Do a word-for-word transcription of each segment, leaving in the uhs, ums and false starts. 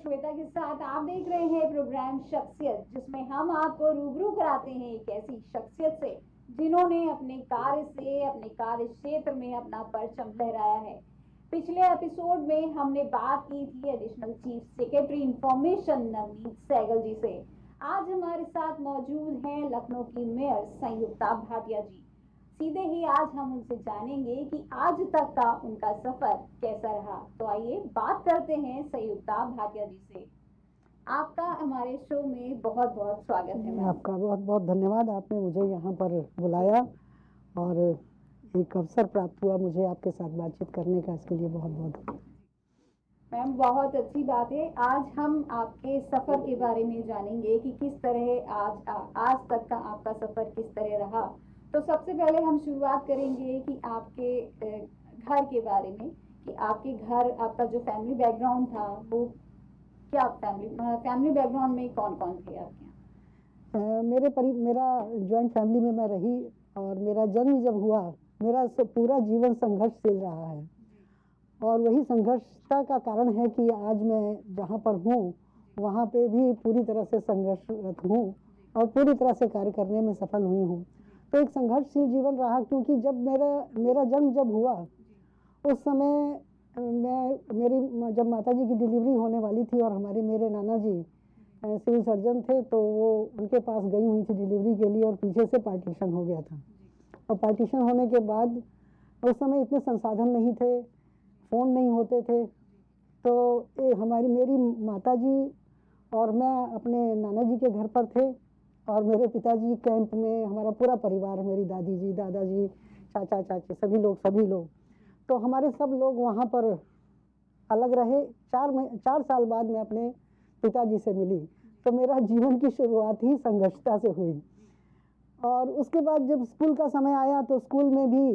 श्वेता के साथ आप देख रहे हैं प्रोग्राम शख्सियत, जिसमें हम आपको रूबरू कराते हैं एक ऐसी शख्सियत से जिन्होंने अपने कार्य से अपने कार्य क्षेत्र में अपना परचम लहराया है। पिछले एपिसोड में हमने बात की थी additional chief secretary information Navneet Sehgal ji से। आज हमारे साथ मौजूद हैं लखनऊ की मेयर संयुक्ता भाटिया जी। सीधे ही आज हम उनसे जानेंगे कि आज तक का उनका सफर कैसा रहा। तो आइए बात करते हैं संयुक्ता भाटिया जी से। आपका हमारे शो में बहुत बहुत स्वागत है। आपका बहुत बहुत धन्यवाद, आपने मुझे यहाँ पर बुलाया और एक अवसर प्राप्त हुआ मुझे आपके साथ बातचीत करने का, इसके लिए बहुत बहुत। मैम बहुत अच्छी बात है। आज हम आपके सफर के बारे में जानेंगे कि किस तरह आज आज तक का आपका सफर किस तरह रहा। तो सबसे पहले हम शुरुआत करेंगे कि आपके घर के बारे में, कि आपके घर, आपका जो फैमिली बैकग्राउंड था वो क्या, फैमिली फैमिली बैकग्राउंड में कौन कौन थे आपके यहाँ? मेरे परि मेरा जॉइंट फैमिली में मैं रही और मेरा जन्म जब हुआ, मेरा पूरा जीवन संघर्षशील रहा है और वही संघर्षता का कारण है कि आज मैं जहाँ पर हूँ वहाँ पे भी पूरी तरह से संघर्षरत हूँ और पूरी तरह से कार्य करने में सफल हुई हूँ। तो एक संघर्षशील जीवन रहा, क्योंकि जब मेरा मेरा जन्म जब हुआ उस समय मैं मेरी जब माताजी की डिलीवरी होने वाली थी और हमारे मेरे नाना जी सिविल सर्जन थे, तो वो उनके पास गई हुई थी डिलीवरी के लिए और पीछे से पार्टीशन हो गया था। और पार्टीशन होने के बाद उस समय इतने संसाधन नहीं थे, फ़ोन नहीं होते थे, तो ए, हमारी मेरी माताजी और मैं अपने नाना जी के घर पर थे और मेरे पिताजी कैंप में, हमारा पूरा परिवार, मेरी दादी जी, दादाजी, चाचा चाची, सभी लोग सभी लोग तो हमारे सब लोग वहाँ पर अलग रहे। चार में चार साल बाद मैं अपने पिताजी से मिली, तो मेरा जीवन की शुरुआत ही संघर्षता से हुई। और उसके बाद जब स्कूल का समय आया तो स्कूल में भी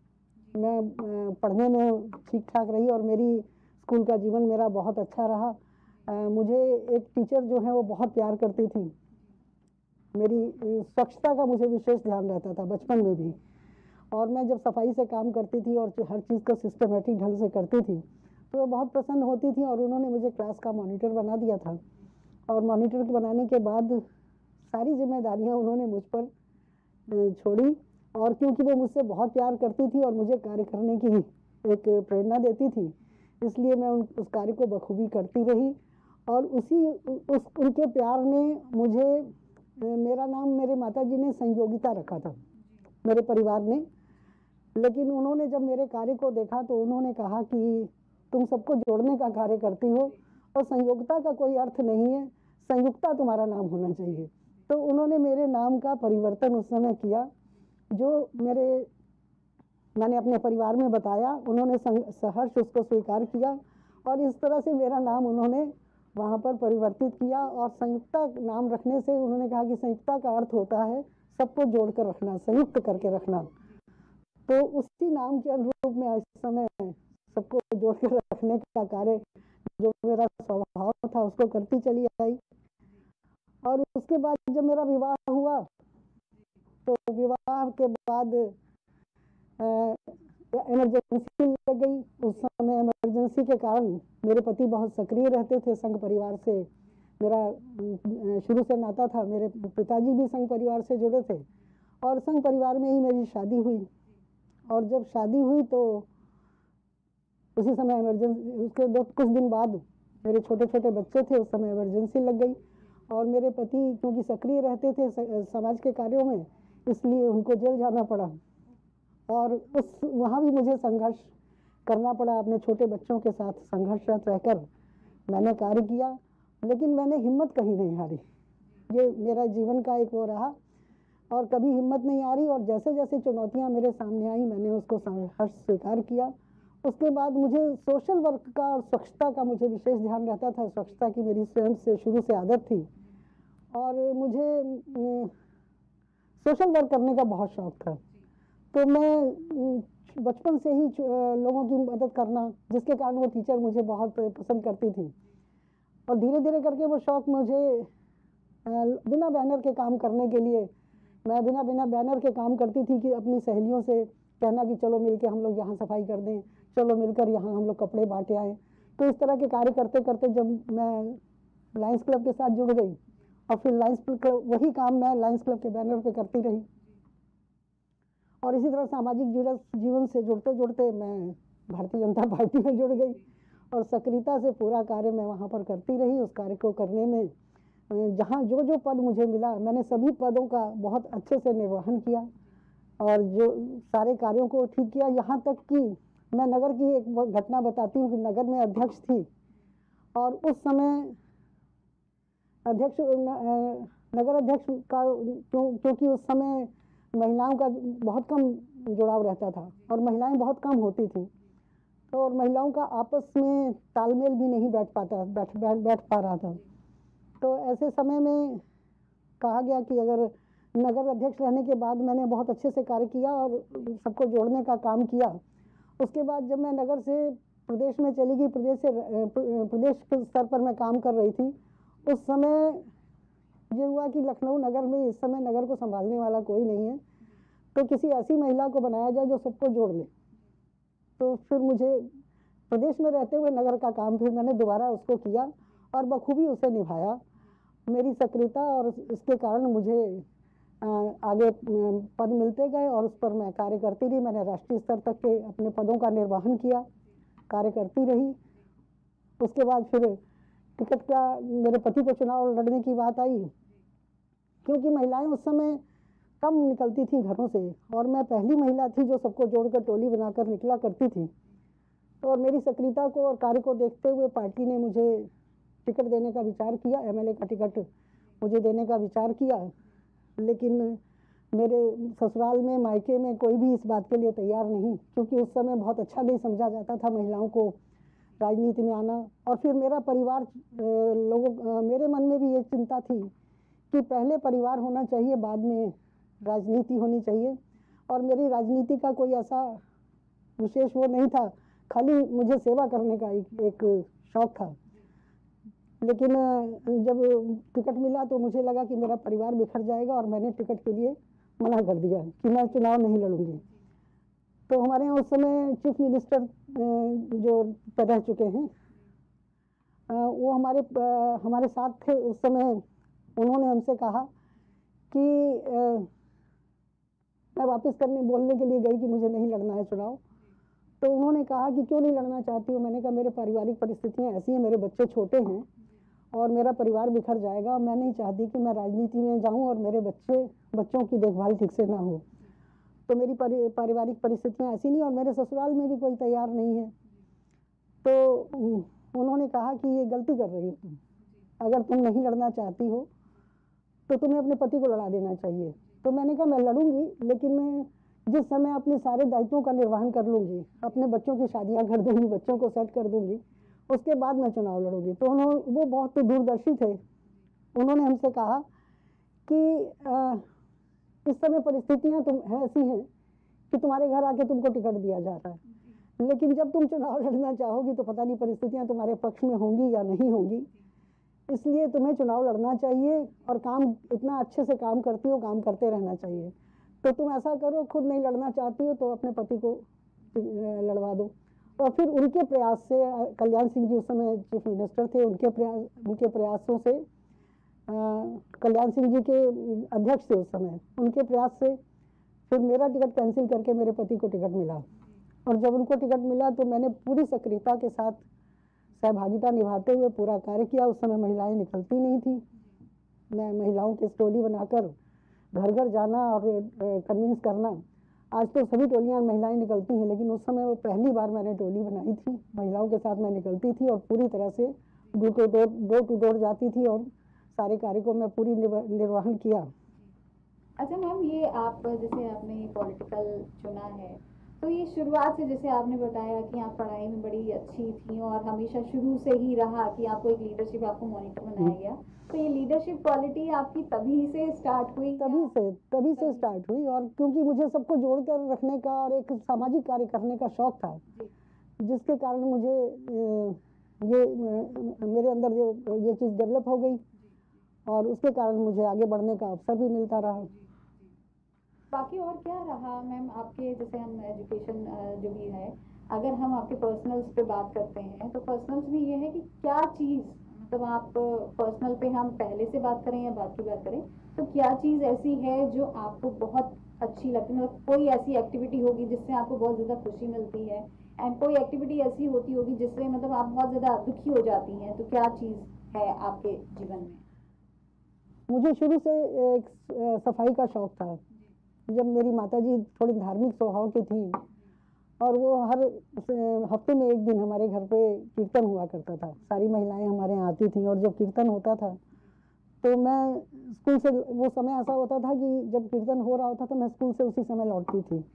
मैं पढ़ने में ठीक ठाक रही और मेरी स्कूल का जीवन मेरा बहुत अच्छा रहा। मुझे एक टीचर जो है वो बहुत प्यार करती थी, मेरी स्वच्छता का मुझे विशेष ध्यान रहता था बचपन में भी, और मैं जब सफाई से काम करती थी और हर चीज़ को सिस्टमेटिक ढंग से करती थी तो वो बहुत प्रसन्न होती थी और उन्होंने मुझे क्लास का मॉनिटर बना दिया था। और मॉनिटर बनाने के बाद सारी जिम्मेदारियां उन्होंने मुझ पर छोड़ी, और क्योंकि वो मुझसे बहुत प्यार करती थी और मुझे कार्य करने की एक प्रेरणा देती थी, इसलिए मैं उन उस कार्य को बखूबी करती रही। और उसी उस उनके प्यार में मुझे, मेरा नाम मेरे माताजी ने संयोगिता रखा था मेरे परिवार ने, लेकिन उन्होंने जब मेरे कार्य को देखा तो उन्होंने कहा कि तुम सबको जोड़ने का कार्य करती हो और संयोगिता का कोई अर्थ नहीं है, संयुक्ता तुम्हारा नाम होना चाहिए। तो उन्होंने मेरे नाम का परिवर्तन उस समय किया, जो मेरे मैंने अपने परिवार में बताया, उन्होंने सहर्ष उसको स्वीकार किया और इस तरह से मेरा नाम उन्होंने वहाँ पर परिवर्तित किया। और संयुक्ता नाम रखने से उन्होंने कहा कि संयुक्ता का अर्थ होता है सबको जोड़कर रखना, संयुक्त करके रखना। तो उसी नाम के अनुरूप में इस समय सबको जोड़कर रखने का कार्य, जो मेरा स्वभाव था, उसको करती चली आई। और उसके बाद जब मेरा विवाह हुआ तो विवाह के बाद इमरजेंसी लग गई। उस समय इमरजेंसी के कारण मेरे पति बहुत सक्रिय रहते थे, संघ परिवार से मेरा शुरू से नाता था, मेरे पिताजी भी संघ परिवार से जुड़े थे और संघ परिवार में ही मेरी शादी हुई। और जब शादी हुई तो उसी समय इमरजेंसी, उसके दो कुछ दिन बाद मेरे छोटे छोटे बच्चे थे, उस समय इमरजेंसी लग गई और मेरे पति क्योंकि सक्रिय रहते थे समाज के कार्यों में, इसलिए उनको जेल जाना पड़ा और उस वहाँ भी मुझे संघर्ष करना पड़ा। अपने छोटे बच्चों के साथ संघर्षरत रहकर मैंने कार्य किया, लेकिन मैंने हिम्मत कहीं नहीं हारी। ये मेरा जीवन का एक वो रहा और कभी हिम्मत नहीं हारी, और जैसे जैसे चुनौतियाँ मेरे सामने आई मैंने उसको संघर्ष स्वीकार किया। उसके बाद मुझे सोशल वर्क का और स्वच्छता का मुझे विशेष ध्यान रहता था। स्वच्छता की मेरी स्वयं से शुरू से आदत थी और मुझे सोशल वर्क करने का बहुत शौक था। तो मैं बचपन से ही लोगों की मदद करना, जिसके कारण वो टीचर मुझे बहुत पसंद करती थी और धीरे धीरे करके वो शौक मुझे बिना बैनर के काम करने के लिए, मैं बिना बिना बैनर के काम करती थी कि अपनी सहेलियों से कहना कि चलो मिलके हम लोग यहाँ सफाई कर दें, चलो मिलकर यहाँ हम लोग कपड़े बांटे आए। तो इस तरह के कार्य करते करते जब मैं लायंस क्लब के साथ जुड़ गई और फिर लायंस क्लब वही काम मैं लायंस क्लब के बैनर पे करती रही और इसी तरह सामाजिक जीवन से जुड़ते जुड़ते मैं भारतीय जनता पार्टी में जुड़ गई और सक्रियता से पूरा कार्य मैं वहाँ पर करती रही। उस कार्य को करने में जहाँ जो जो पद मुझे मिला मैंने सभी पदों का बहुत अच्छे से निर्वहन किया और जो सारे कार्यों को ठीक किया। यहाँ तक कि मैं नगर की एक घटना बताती हूँ कि नगर में अध्यक्ष थी और उस समय अध्यक्ष नगर अध्यक्ष का क्यों क्योंकि उस समय महिलाओं का बहुत कम जुड़ाव रहता था और महिलाएं बहुत कम होती थी तो और महिलाओं का आपस में तालमेल भी नहीं बैठ पाता बैठ बैठ बैठ पा रहा था। तो ऐसे समय में कहा गया कि अगर नगर अध्यक्ष रहने के बाद मैंने बहुत अच्छे से कार्य किया और सबको जोड़ने का काम किया। उसके बाद जब मैं नगर से प्रदेश में चली गई, प्रदेश से प्रदेश के स्तर पर मैं काम कर रही थी, उस समय ये हुआ कि लखनऊ नगर में इस समय नगर को संभालने वाला कोई नहीं है तो किसी ऐसी महिला को बनाया जाए जो सबको जोड़ ले। तो फिर मुझे प्रदेश में रहते हुए नगर का काम फिर मैंने दोबारा उसको किया और बखूबी उसे निभाया। मेरी सक्रियता और इसके कारण मुझे आगे पद मिलते गए और उस पर मैं कार्य करती रही। मैंने राष्ट्रीय स्तर तक के अपने पदों का निर्वहन किया, कार्य करती रही। उसके बाद फिर टिकट का मेरे पति को चुनाव लड़ने की बात आई क्योंकि महिलाएं उस समय कम निकलती थी घरों से और मैं पहली महिला थी जो सबको जोड़कर टोली बनाकर निकला करती थी। तो और मेरी सक्रियता को और कार्य को देखते हुए पार्टी ने मुझे टिकट देने का विचार किया, एमएलए का टिकट मुझे देने का विचार किया, लेकिन मेरे ससुराल में मायके में कोई भी इस बात के लिए तैयार नहीं क्योंकि उस समय बहुत अच्छा नहीं समझा जाता था महिलाओं को राजनीति में आना। और फिर मेरा परिवार लोगों मेरे मन में भी ये चिंता थी कि पहले परिवार होना चाहिए, बाद में राजनीति होनी चाहिए और मेरी राजनीति का कोई ऐसा विशेष वो नहीं था, खाली मुझे सेवा करने का एक, एक शौक था। लेकिन जब टिकट मिला तो मुझे लगा कि मेरा परिवार बिखर जाएगा और मैंने टिकट के लिए मना कर दिया कि मैं चुनाव नहीं लड़ूंगी। तो हमारे यहाँ उस समय चीफ मिनिस्टर जो रह चुके हैं वो हमारे हमारे साथ थे उस समय। उन्होंने हमसे कहा कि मैं वापस करने बोलने के लिए गई कि मुझे नहीं लड़ना है चुनाव। तो उन्होंने कहा कि क्यों नहीं लड़ना चाहती हो? मैंने कहा मेरे पारिवारिक परिस्थितियाँ ऐसी हैं, मेरे बच्चे छोटे हैं और मेरा परिवार बिखर जाएगा। मैं नहीं चाहती कि मैं राजनीति में जाऊं और मेरे बच्चे बच्चों की देखभाल ठीक से ना हो। तो मेरी परि, पारिवारिक परिस्थितियाँ ऐसी नहीं और मेरे ससुराल में भी कोई तैयार नहीं है। तो उन्होंने कहा कि ये गलती कर रही हो तुम, अगर तुम नहीं लड़ना चाहती हो तो तुम्हें अपने पति को लड़ा देना चाहिए। तो मैंने कहा मैं लड़ूंगी, लेकिन मैं जिस समय अपने सारे दायित्वों का निर्वहन कर लूँगी, अपने बच्चों की शादियाँ कर दूँगी, बच्चों को सेट कर दूँगी, उसके बाद मैं चुनाव लड़ूंगी। तो उन्होंने वो बहुत दूरदर्शी थे। उन्होंने हमसे कहा कि आ, इस समय परिस्थितियाँ तुम है ऐसी हैं कि तुम्हारे घर आके तुमको टिकट दिया जा रहा है, लेकिन जब तुम चुनाव लड़ना चाहोगी तो पता नहीं परिस्थितियाँ तुम्हारे पक्ष में होंगी या नहीं होंगी, इसलिए तुम्हें चुनाव लड़ना चाहिए और काम इतना अच्छे से काम करती हो, काम करते रहना चाहिए। तो तुम ऐसा करो, खुद नहीं लड़ना चाहती हो तो अपने पति को लड़वा दो। और फिर उनके प्रयास से, कल्याण सिंह जी उस समय चीफ मिनिस्टर थे, उनके प्रयास उनके प्रयासों से, कल्याण सिंह जी के अध्यक्ष थे उस समय, उनके प्रयास से फिर मेरा टिकट कैंसिल करके मेरे पति को टिकट मिला। और जब उनको टिकट मिला तो मैंने पूरी सक्रियता के साथ सहभागिता निभाते हुए पूरा कार्य किया। उस समय महिलाएं निकलती नहीं थी, मैं महिलाओं की टोली बनाकर घर घर जाना और कन्विंस करना। आज तो सभी टोलियां महिलाएं निकलती हैं, लेकिन उस समय वो पहली बार मैंने टोली बनाई थी, महिलाओं के साथ मैं निकलती थी और पूरी तरह से door to door door to door जाती थी और सारे कार्य को मैं पूरी निर्वहन किया। अच्छा मैम, ये आप जैसे आपने पॉलिटिकल चुना है तो ये शुरुआत से जैसे आपने बताया कि आप पढ़ाई में बड़ी अच्छी थी और हमेशा शुरू से ही रहा कि आपको एक लीडरशिप, आपको मॉनिटर बनाया गया, तो ये लीडरशिप क्वालिटी आपकी तभी से स्टार्ट हुई? तभी से तभी से स्टार्ट हुई। और क्योंकि मुझे सबको जोड़कर रखने का और एक सामाजिक कार्य करने का शौक था, जिसके कारण मुझे ये मेरे अंदर जो ये चीज़ डेवलप हो गई और उसके कारण मुझे आगे बढ़ने का अवसर भी मिलता रहा। बाकी और क्या रहा मैम आपके, जैसे हम एजुकेशन जो भी है अगर हम आपके पर्सनल्स पे बात करते हैं तो पर्सनल्स में ये है कि क्या चीज़, मतलब आप पर्सनल पे हम पहले से बात करें या बाद की बात करें, तो क्या चीज़ ऐसी है जो आपको बहुत अच्छी लगती है, मतलब कोई ऐसी एक्टिविटी होगी जिससे आपको बहुत ज़्यादा खुशी मिलती है, एंड कोई एक्टिविटी ऐसी होती होगी जिससे मतलब आप बहुत ज़्यादा दुखी हो जाती हैं, तो क्या चीज़ है आपके जीवन में? मुझे शुरू से एक अ, सफाई का शौक था। जब मेरी माताजी थोड़ी धार्मिक स्वभाव की थी और वो हर अ, हफ्ते में एक दिन हमारे घर पे कीर्तन हुआ करता था, सारी महिलाएं हमारे यहाँ आती थीं और जब कीर्तन होता था तो मैं स्कूल से, वो समय ऐसा होता था कि जब कीर्तन हो रहा होता तो मैं स्कूल से उसी समय लौटती थी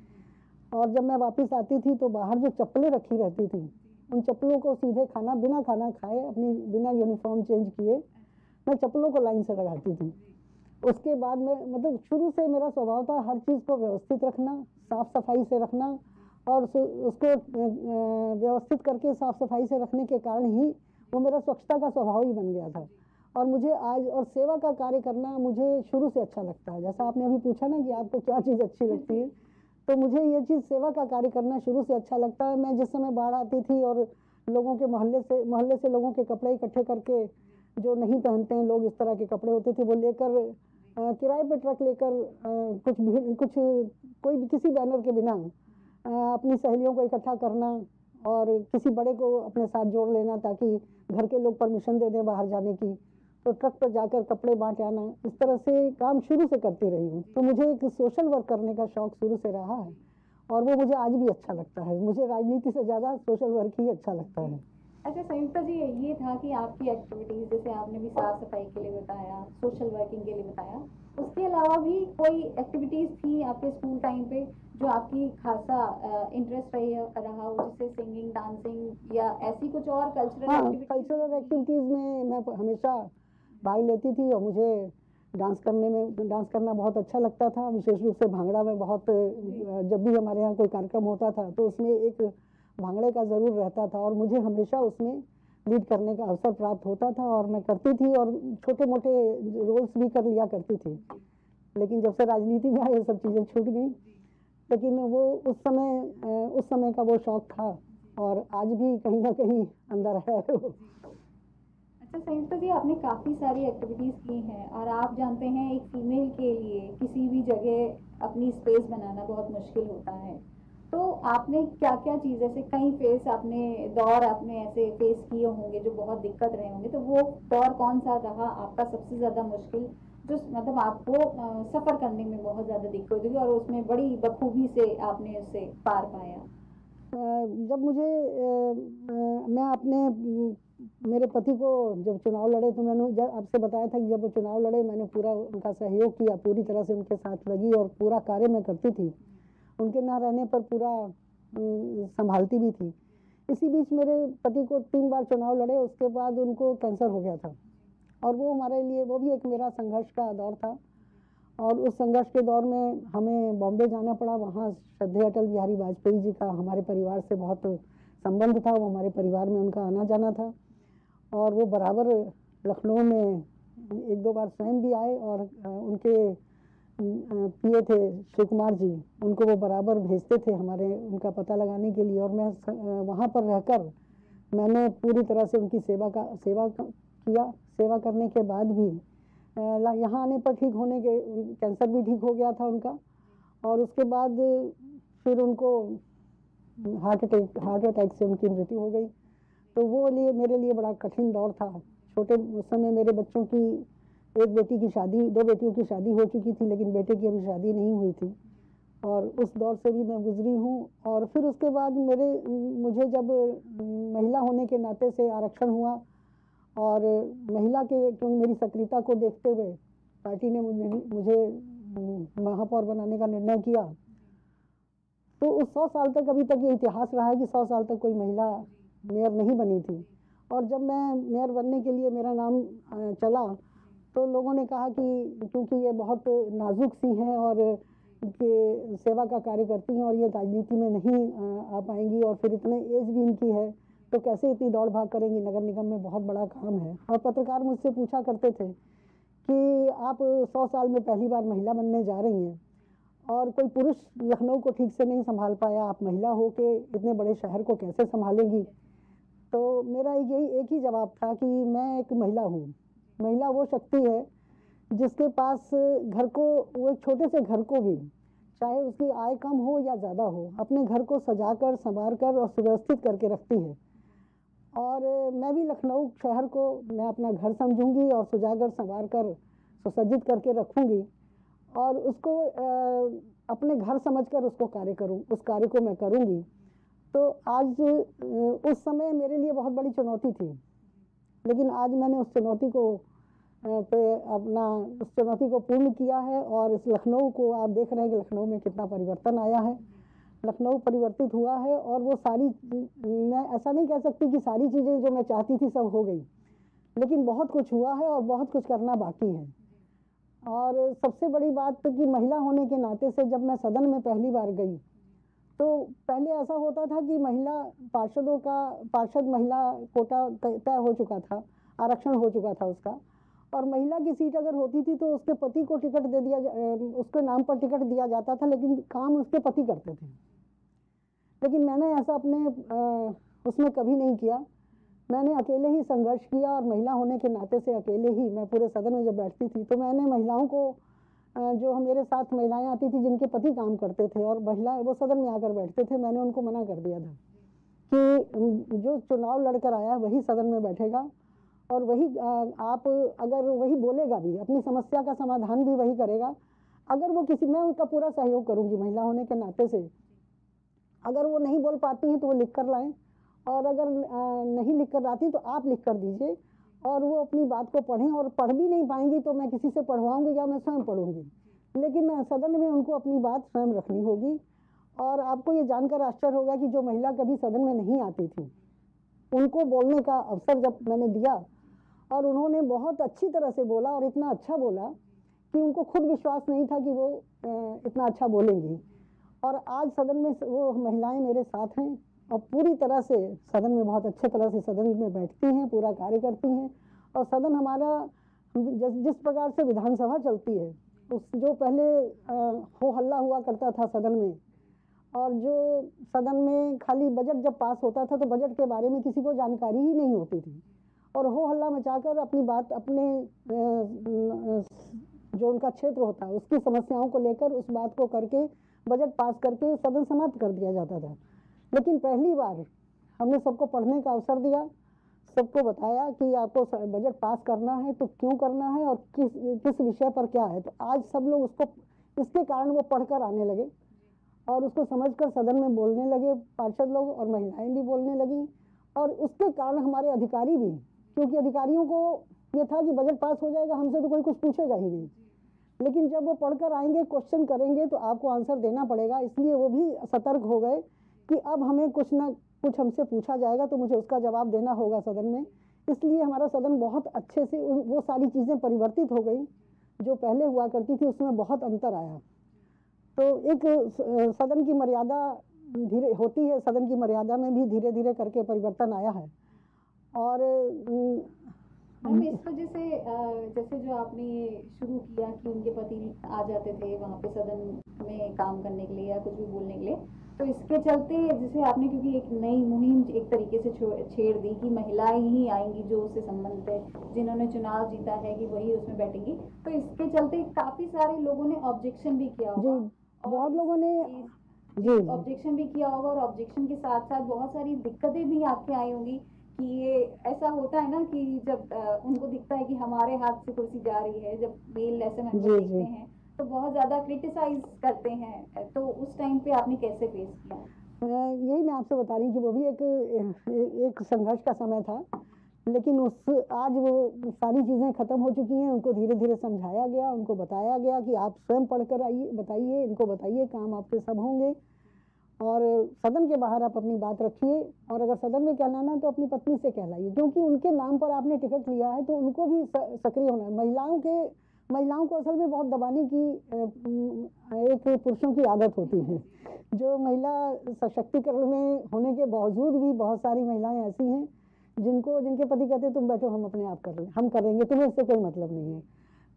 और जब मैं वापस आती थी तो बाहर जो चप्पलें रखी रहती थी उन चप्पलों को सीधे खाना बिना खाना खाए, अपनी बिना यूनिफॉर्म चेंज किए मैं चप्पलों को लाइन से लगाती थी। उसके बाद में मतलब शुरू से मेरा स्वभाव था हर चीज़ को व्यवस्थित रखना, साफ सफाई से रखना और उसको व्यवस्थित करके साफ सफाई से रखने के कारण ही वो मेरा स्वच्छता का स्वभाव ही बन गया था। और मुझे आज और सेवा का कार्य करना मुझे शुरू से अच्छा लगता है। जैसा आपने अभी पूछा ना कि आपको क्या चीज़ अच्छी लगती है, तो मुझे ये चीज़ सेवा का कार्य करना शुरू से अच्छा लगता है। मैं जिस समय बाढ़ आती थी और लोगों के मोहल्ले से मोहल्ले से लोगों के कपड़े इकट्ठे करके, जो नहीं पहनते हैं लोग, इस तरह के कपड़े होते थे, वो लेकर किराए पे ट्रक लेकर कुछ भी कुछ कोई भी किसी बैनर के बिना आ, अपनी सहेलियों को इकट्ठा करना और किसी बड़े को अपने साथ जोड़ लेना ताकि घर के लोग परमिशन दे दें बाहर जाने की, तो ट्रक पर जाकर कपड़े बांट आना, इस तरह से काम शुरू से करती रही हूँ। तो मुझे एक सोशल वर्क करने का शौक शुरू से रहा है और वो मुझे आज भी अच्छा लगता है। मुझे राजनीति से ज़्यादा सोशल वर्क ही अच्छा लगता है। अच्छा संयुक्ता जी, ये था कि आपकी एक्टिविटीज़, जैसे आपने भी साफ सफाई के लिए बताया, सोशल वर्किंग के लिए बताया, उसके अलावा भी कोई एक्टिविटीज़ थी आपके स्कूल टाइम पे जो आपकी खासा इंटरेस्ट रही रहा हो, जैसे सिंगिंग, डांसिंग या ऐसी कुछ और कल्चरल हाँ, एक्टिविटीज? कल्चरल एक्टिविटीज़ में मैं हमेशा भाग लेती थी और मुझे डांस करने में डांस करना बहुत अच्छा लगता था। विशेष रूप से भांगड़ा में बहुत, जब भी हमारे यहाँ कोई कार्यक्रम होता था तो उसमें एक भांगड़े का ज़रूर रहता था और मुझे हमेशा उसमें लीड करने का अवसर प्राप्त होता था और मैं करती थी और छोटे मोटे रोल्स भी कर लिया करती थी। लेकिन जब से राजनीति में आए ये सब चीज़ें छूट गई, लेकिन वो उस समय उस समय का वो शौक था और आज भी कहीं ना कहीं अंदर है। अच्छा संयुक्ता जी, आपने काफ़ी सारी एक्टिविटीज़ की हैं और आप जानते हैं एक फीमेल के लिए किसी भी जगह अपनी स्पेस बनाना बहुत मुश्किल होता है, तो आपने क्या क्या चीज़, ऐसे कई फेस आपने दौर आपने ऐसे फेस किए होंगे जो बहुत दिक्कत रहे होंगे, तो वो दौर कौन सा रहा आपका सबसे ज़्यादा मुश्किल, जो मतलब आपको सफ़र करने में बहुत ज़्यादा दिक्कत हुई और उसमें बड़ी बखूबी से आपने उसे पार पाया? जब मुझे मैं अपने मेरे पति को जब चुनाव लड़े तो मैंने जब आपसे बताया था कि जब वो चुनाव लड़े मैंने पूरा उनका सहयोग किया, पूरी तरह से उनके साथ लगी और पूरा कार्य मैं करती थी, उनके ना रहने पर पूरा संभालती भी थी। इसी बीच मेरे पति को तीन बार चुनाव लड़े, उसके बाद उनको कैंसर हो गया था और वो हमारे लिए, वो भी एक मेरा संघर्ष का दौर था और उस संघर्ष के दौर में हमें बॉम्बे जाना पड़ा। वहाँ श्रद्धेय अटल बिहारी वाजपेयी जी का हमारे परिवार से बहुत संबंध था, वो हमारे परिवार में उनका आना जाना था और वो बराबर लखनऊ में एक दो बार स्वयं भी आए और उनके पिए थे शिव कुमार जी, उनको वो बराबर भेजते थे हमारे उनका पता लगाने के लिए और मैं वहाँ पर रहकर मैंने पूरी तरह से उनकी सेवा का सेवा किया। सेवा करने के बाद भी यहाँ आने पर ठीक होने के, कैंसर भी ठीक हो गया था उनका और उसके बाद फिर उनको हार्ट अटैक हार्ट अटैक से उनकी मृत्यु हो गई। तो वो लिए मेरे लिए बड़ा कठिन दौर था। छोटे उस समय मेरे बच्चों की, एक बेटी की शादी, दो बेटियों की शादी हो चुकी थी लेकिन बेटे की अभी शादी नहीं हुई थी और उस दौर से भी मैं गुजरी हूँ। और फिर उसके बाद मेरे मुझे जब महिला होने के नाते से आरक्षण हुआ और महिला के मेरी सक्रियता को देखते हुए पार्टी ने मुझे मुझे महापौर बनाने का निर्णय किया, तो उस सौ साल तक, अभी तक ये इतिहास रहा है कि सौ साल तक कोई महिला मेयर नहीं बनी थी और जब मैं मेयर बनने के लिए मेरा नाम चला तो लोगों ने कहा कि क्योंकि ये बहुत नाजुक सी हैं और कि सेवा का कार्य करती हैं और ये राजनीति में नहीं आ पाएंगी और फिर इतने एज भी इनकी है तो कैसे इतनी दौड़ भाग करेंगी, नगर निगम में बहुत बड़ा काम है। और पत्रकार मुझसे पूछा करते थे कि आप सौ साल में पहली बार महिला बनने जा रही हैं और कोई पुरुष लखनऊ को ठीक से नहीं संभाल पाया, आप महिला हो के इतने बड़े शहर को कैसे संभालेंगी। तो मेरा यही एक ही जवाब था कि मैं एक महिला हूँ। महिला वो शक्ति है जिसके पास घर को, वो एक छोटे से घर को भी, चाहे उसकी आय कम हो या ज़्यादा हो, अपने घर को सजाकर संवार कर और सुव्यवस्थित करके रखती है। और मैं भी लखनऊ शहर को मैं अपना घर समझूंगी और सजाकर संवार कर सुसज्जित करके रखूंगी और उसको अपने घर समझकर उसको कार्य करूं, उस कार्य को मैं करूंगी। तो आज उस समय मेरे लिए बहुत बड़ी चुनौती थी, लेकिन आज मैंने उस चुनौती को पे अपना उस चुनौती को पूर्ण किया है। और इस लखनऊ को आप देख रहे हैं कि लखनऊ में कितना परिवर्तन आया है। लखनऊ परिवर्तित हुआ है और वो सारी, मैं ऐसा नहीं कह सकती कि सारी चीज़ें जो मैं चाहती थी सब हो गई, लेकिन बहुत कुछ हुआ है और बहुत कुछ करना बाकी है। और सबसे बड़ी बात कि महिला होने के नाते से जब मैं सदन में पहली बार गई तो पहले ऐसा होता था कि महिला पार्षदों का, पार्षद महिला कोटा तय हो चुका था, आरक्षण हो चुका था उसका, और महिला की सीट अगर होती थी तो उसके पति को टिकट दे दिया, उसके नाम पर टिकट दिया जाता था, लेकिन काम उसके पति करते थे। लेकिन मैंने ऐसा अपने उसमें कभी नहीं किया। मैंने अकेले ही संघर्ष किया और महिला होने के नाते से अकेले ही, मैं पूरे सदन में जब बैठती थी तो मैंने महिलाओं को, जो मेरे साथ महिलाएं आती थी जिनके पति काम करते थे और महिलाएं वो सदन में आकर बैठते थे, मैंने उनको मना कर दिया था कि जो चुनाव लड़कर आया वही सदन में बैठेगा और वही आप अगर वही बोलेगा भी, अपनी समस्या का समाधान भी वही करेगा। अगर वो किसी, मैं उनका पूरा सहयोग करूंगी महिला होने के नाते से। अगर वो नहीं बोल पाती हैं तो वो लिख कर लाएं, और अगर नहीं लिख कर आती तो आप लिख कर दीजिए और वो अपनी बात को पढ़ें। और पढ़ भी नहीं पाएंगी तो मैं किसी से पढ़वाऊंगी या मैं स्वयं पढ़ूंगी, लेकिन सदन में उनको अपनी बात स्वयं रखनी होगी। और आपको ये जानकर आश्चर्य होगा कि जो महिला कभी सदन में नहीं आती थी उनको बोलने का अवसर जब मैंने दिया और उन्होंने बहुत अच्छी तरह से बोला और इतना अच्छा बोला कि उनको खुद विश्वास नहीं था कि वो इतना अच्छा बोलेंगी। और आज सदन में वो महिलाएं मेरे साथ हैं और पूरी तरह से सदन में बहुत अच्छे तरह से सदन में बैठती हैं, पूरा कार्य करती हैं। और सदन हमारा जिस जिस प्रकार से विधानसभा चलती है, उस जो पहले हो हल्ला हुआ करता था सदन में, और जो सदन में खाली बजट जब पास होता था तो बजट के बारे में किसी को जानकारी ही नहीं होती थी, और हो हल्ला मचाकर अपनी बात, अपने जो उनका क्षेत्र होता है उसकी समस्याओं को लेकर उस बात को करके बजट पास करके सदन समाप्त कर दिया जाता था। लेकिन पहली बार हमने सबको पढ़ने का अवसर दिया, सबको बताया कि आपको बजट पास करना है तो क्यों करना है और किस किस विषय पर क्या है। तो आज सब लोग उसको, इसके कारण वो पढ़कर आने लगे और उसको समझकर सदन में बोलने लगे, पार्षद लोग और महिलाएं भी बोलने लगी। और उसके कारण हमारे अधिकारी भी, क्योंकि अधिकारियों को ये था कि बजट पास हो जाएगा, हमसे तो कोई कुछ पूछेगा ही नहीं, लेकिन जब वो पढ़कर आएंगे, क्वेश्चन करेंगे तो आपको आंसर देना पड़ेगा, इसलिए वो भी सतर्क हो गए कि अब हमें कुछ ना कुछ हमसे पूछा जाएगा तो मुझे उसका जवाब देना होगा सदन में। इसलिए हमारा सदन बहुत अच्छे से, वो सारी चीज़ें परिवर्तित हो गई जो पहले हुआ करती थी, उसमें बहुत अंतर आया। तो एक सदन की मर्यादा धीरे होती है, सदन की मर्यादा में भी धीरे धीरे करके परिवर्तन आया है। और हम इस वजह से, जैसे जो आपने शुरू किया कि उनके पति आ जाते थे वहाँ पे सदन में काम करने के लिए या कुछ भी बोलने के लिए, तो इसके चलते जैसे आपने, क्योंकि एक नई मुहिम एक तरीके से छेड़ दी कि महिलाएं ही आएंगी जो उससे संबंधित है, जिन्होंने चुनाव जीता है कि वही उसमें बैठेंगी, तो इसके चलते काफी सारे लोगों ने ऑब्जेक्शन भी किया होगा। बहुत लोगों ने जी ऑब्जेक्शन भी किया होगा, और ऑब्जेक्शन के साथ साथ बहुत सारी दिक्कतें भी आपके आई होंगी कि ये ऐसा होता है ना कि जब आ, उनको दिखता है कि हमारे हाथ से कुर्सी जा रही है, जब मेल ऐसे मेंबर देखते हैं तो बहुत ज्यादा क्रिटिसाइज करते हैं, तो उस टाइम पे आपने कैसे फेस किया? यही मैं आपसे बता रही हूँ कि वो भी एक एक संघर्ष का समय था, लेकिन उस आज वो सारी चीज़ें खत्म हो चुकी हैं। उनको धीरे धीरे समझाया गया, उनको बताया गया कि आप स्वयं पढ़कर आइए, बताइए, इनको बताइए, काम आपके सब होंगे, और सदन के बाहर आप अपनी बात रखिए, और अगर सदन में कहलाना है तो अपनी पत्नी से कहलाइए, क्योंकि उनके नाम पर आपने टिकट लिया है तो उनको भी सक्रिय होना है। महिलाओं के महिलाओं को असल में बहुत दबाने की एक पुरुषों की आदत होती है। जो महिला सशक्तिकरण में होने के बावजूद भी बहुत सारी महिलाएं ऐसी हैं जिनको जिनके पति कहते हैं तुम बैठो, हम अपने आप कर लें, हम करेंगे, तुम्हें इससे कोई मतलब नहीं है।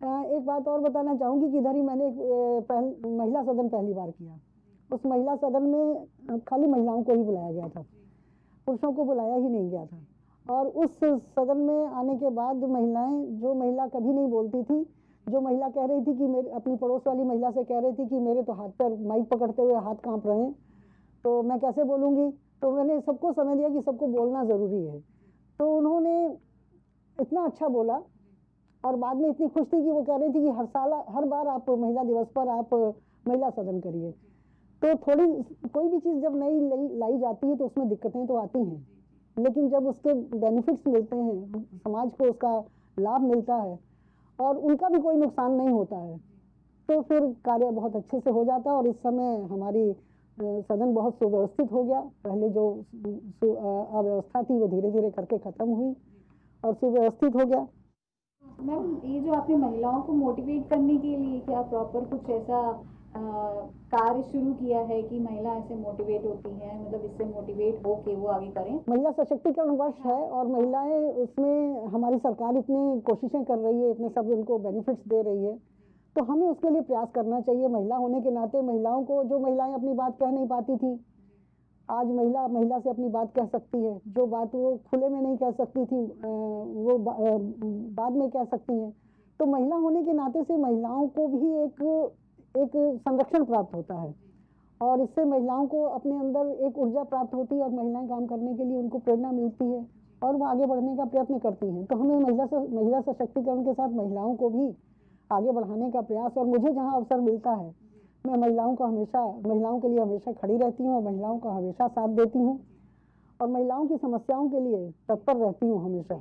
एक बात और बताना चाहूँगी कि इधर ही मैंने एक पहल महिला सदन पहली बार किया। उस महिला सदन में खाली महिलाओं को ही बुलाया गया था, पुरुषों को बुलाया ही नहीं गया था। और उस सदन में आने के बाद महिलाएं, जो महिला कभी नहीं बोलती थी, जो महिला कह रही थी कि मेरे अपनी पड़ोस वाली महिला से कह रही थी कि मेरे तो हाथ पर माइक पकड़ते हुए हाथ कांप रहे हैं, तो मैं कैसे बोलूँगी। तो मैंने सबको समझ दिया कि सबको बोलना ज़रूरी है। तो उन्होंने इतना अच्छा बोला और बाद में इतनी खुश थी कि वो कह रही थी कि हर साल हर बार आप महिला दिवस पर आप महिला सदन करिए। तो थोड़ी कोई भी चीज़ जब नई लाई जाती है तो उसमें दिक्कतें तो आती हैं, लेकिन जब उसके बेनिफिट्स मिलते हैं, समाज को उसका लाभ मिलता है और उनका भी कोई नुकसान नहीं होता है, तो फिर कार्य बहुत अच्छे से हो जाता है। और इस समय हमारी सदन बहुत सुव्यवस्थित हो गया। पहले जो अव्यवस्था थी वो धीरे धीरे करके ख़त्म हुई और सुव्यवस्थित हो गया। मैम, ये जो आपने महिलाओं को मोटिवेट करने के लिए क्या प्रॉपर कुछ ऐसा कार्य शुरू किया है कि महिला ऐसे मोटिवेट होती हैं, मतलब इससे मोटिवेट हो के वो आगे करें? महिला सशक्तिकरण वर्ष है और महिलाएं उसमें, हमारी सरकार इतनी कोशिशें कर रही है, इतने सब उनको बेनिफिट्स दे रही है, तो हमें उसके लिए प्रयास करना चाहिए। महिला होने के नाते महिलाओं को, जो महिलाएं अपनी बात कह नहीं पाती थी, आज महिला महिला से अपनी बात कह सकती है। जो बात वो खुले में नहीं कह सकती थी वो बाद में कह सकती हैं। तो महिला होने के नाते से महिलाओं को भी एक एक संरक्षण प्राप्त होता है और इससे महिलाओं को अपने अंदर एक ऊर्जा प्राप्त होती है और महिलाएं काम करने के लिए उनको प्रेरणा मिलती है और वो आगे बढ़ने का प्रयत्न करती हैं। तो हमें महिला से महिला सशक्तिकरण के साथ महिलाओं को भी आगे बढ़ाने का प्रयास, और मुझे जहाँ अवसर मिलता है मैं महिलाओं को हमेशा महिलाओं के लिए हमेशा खड़ी रहती हूँ और महिलाओं का हमेशा साथ देती हूँ और महिलाओं की समस्याओं के लिए तत्पर रहती हूँ हमेशा।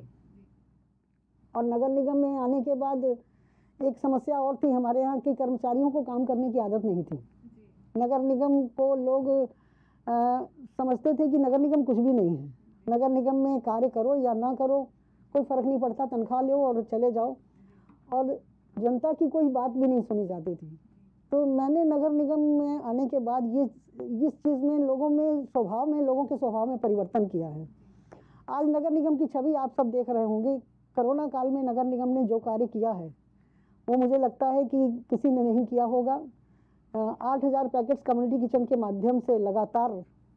और नगर निगम में आने के बाद एक समस्या और थी, हमारे यहाँ के कर्मचारियों को काम करने की आदत नहीं थी। नगर निगम को लोग आ, समझते थे कि नगर निगम कुछ भी नहीं है, नगर निगम में कार्य करो या ना करो कोई फ़र्क नहीं पड़ता, तनख्वाह लो और चले जाओ, और जनता की कोई बात भी नहीं सुनी जाती थी। तो मैंने नगर निगम में आने के बाद ये इस चीज़ में लोगों में स्वभाव में लोगों के स्वभाव में परिवर्तन किया है। आज नगर निगम की छवि आप सब देख रहे होंगे। कोरोना काल में नगर निगम ने जो कार्य किया है वो मुझे लगता है कि किसी ने नहीं किया होगा। आठ हज़ार पैकेट्स कम्युनिटी किचन के माध्यम से लगातार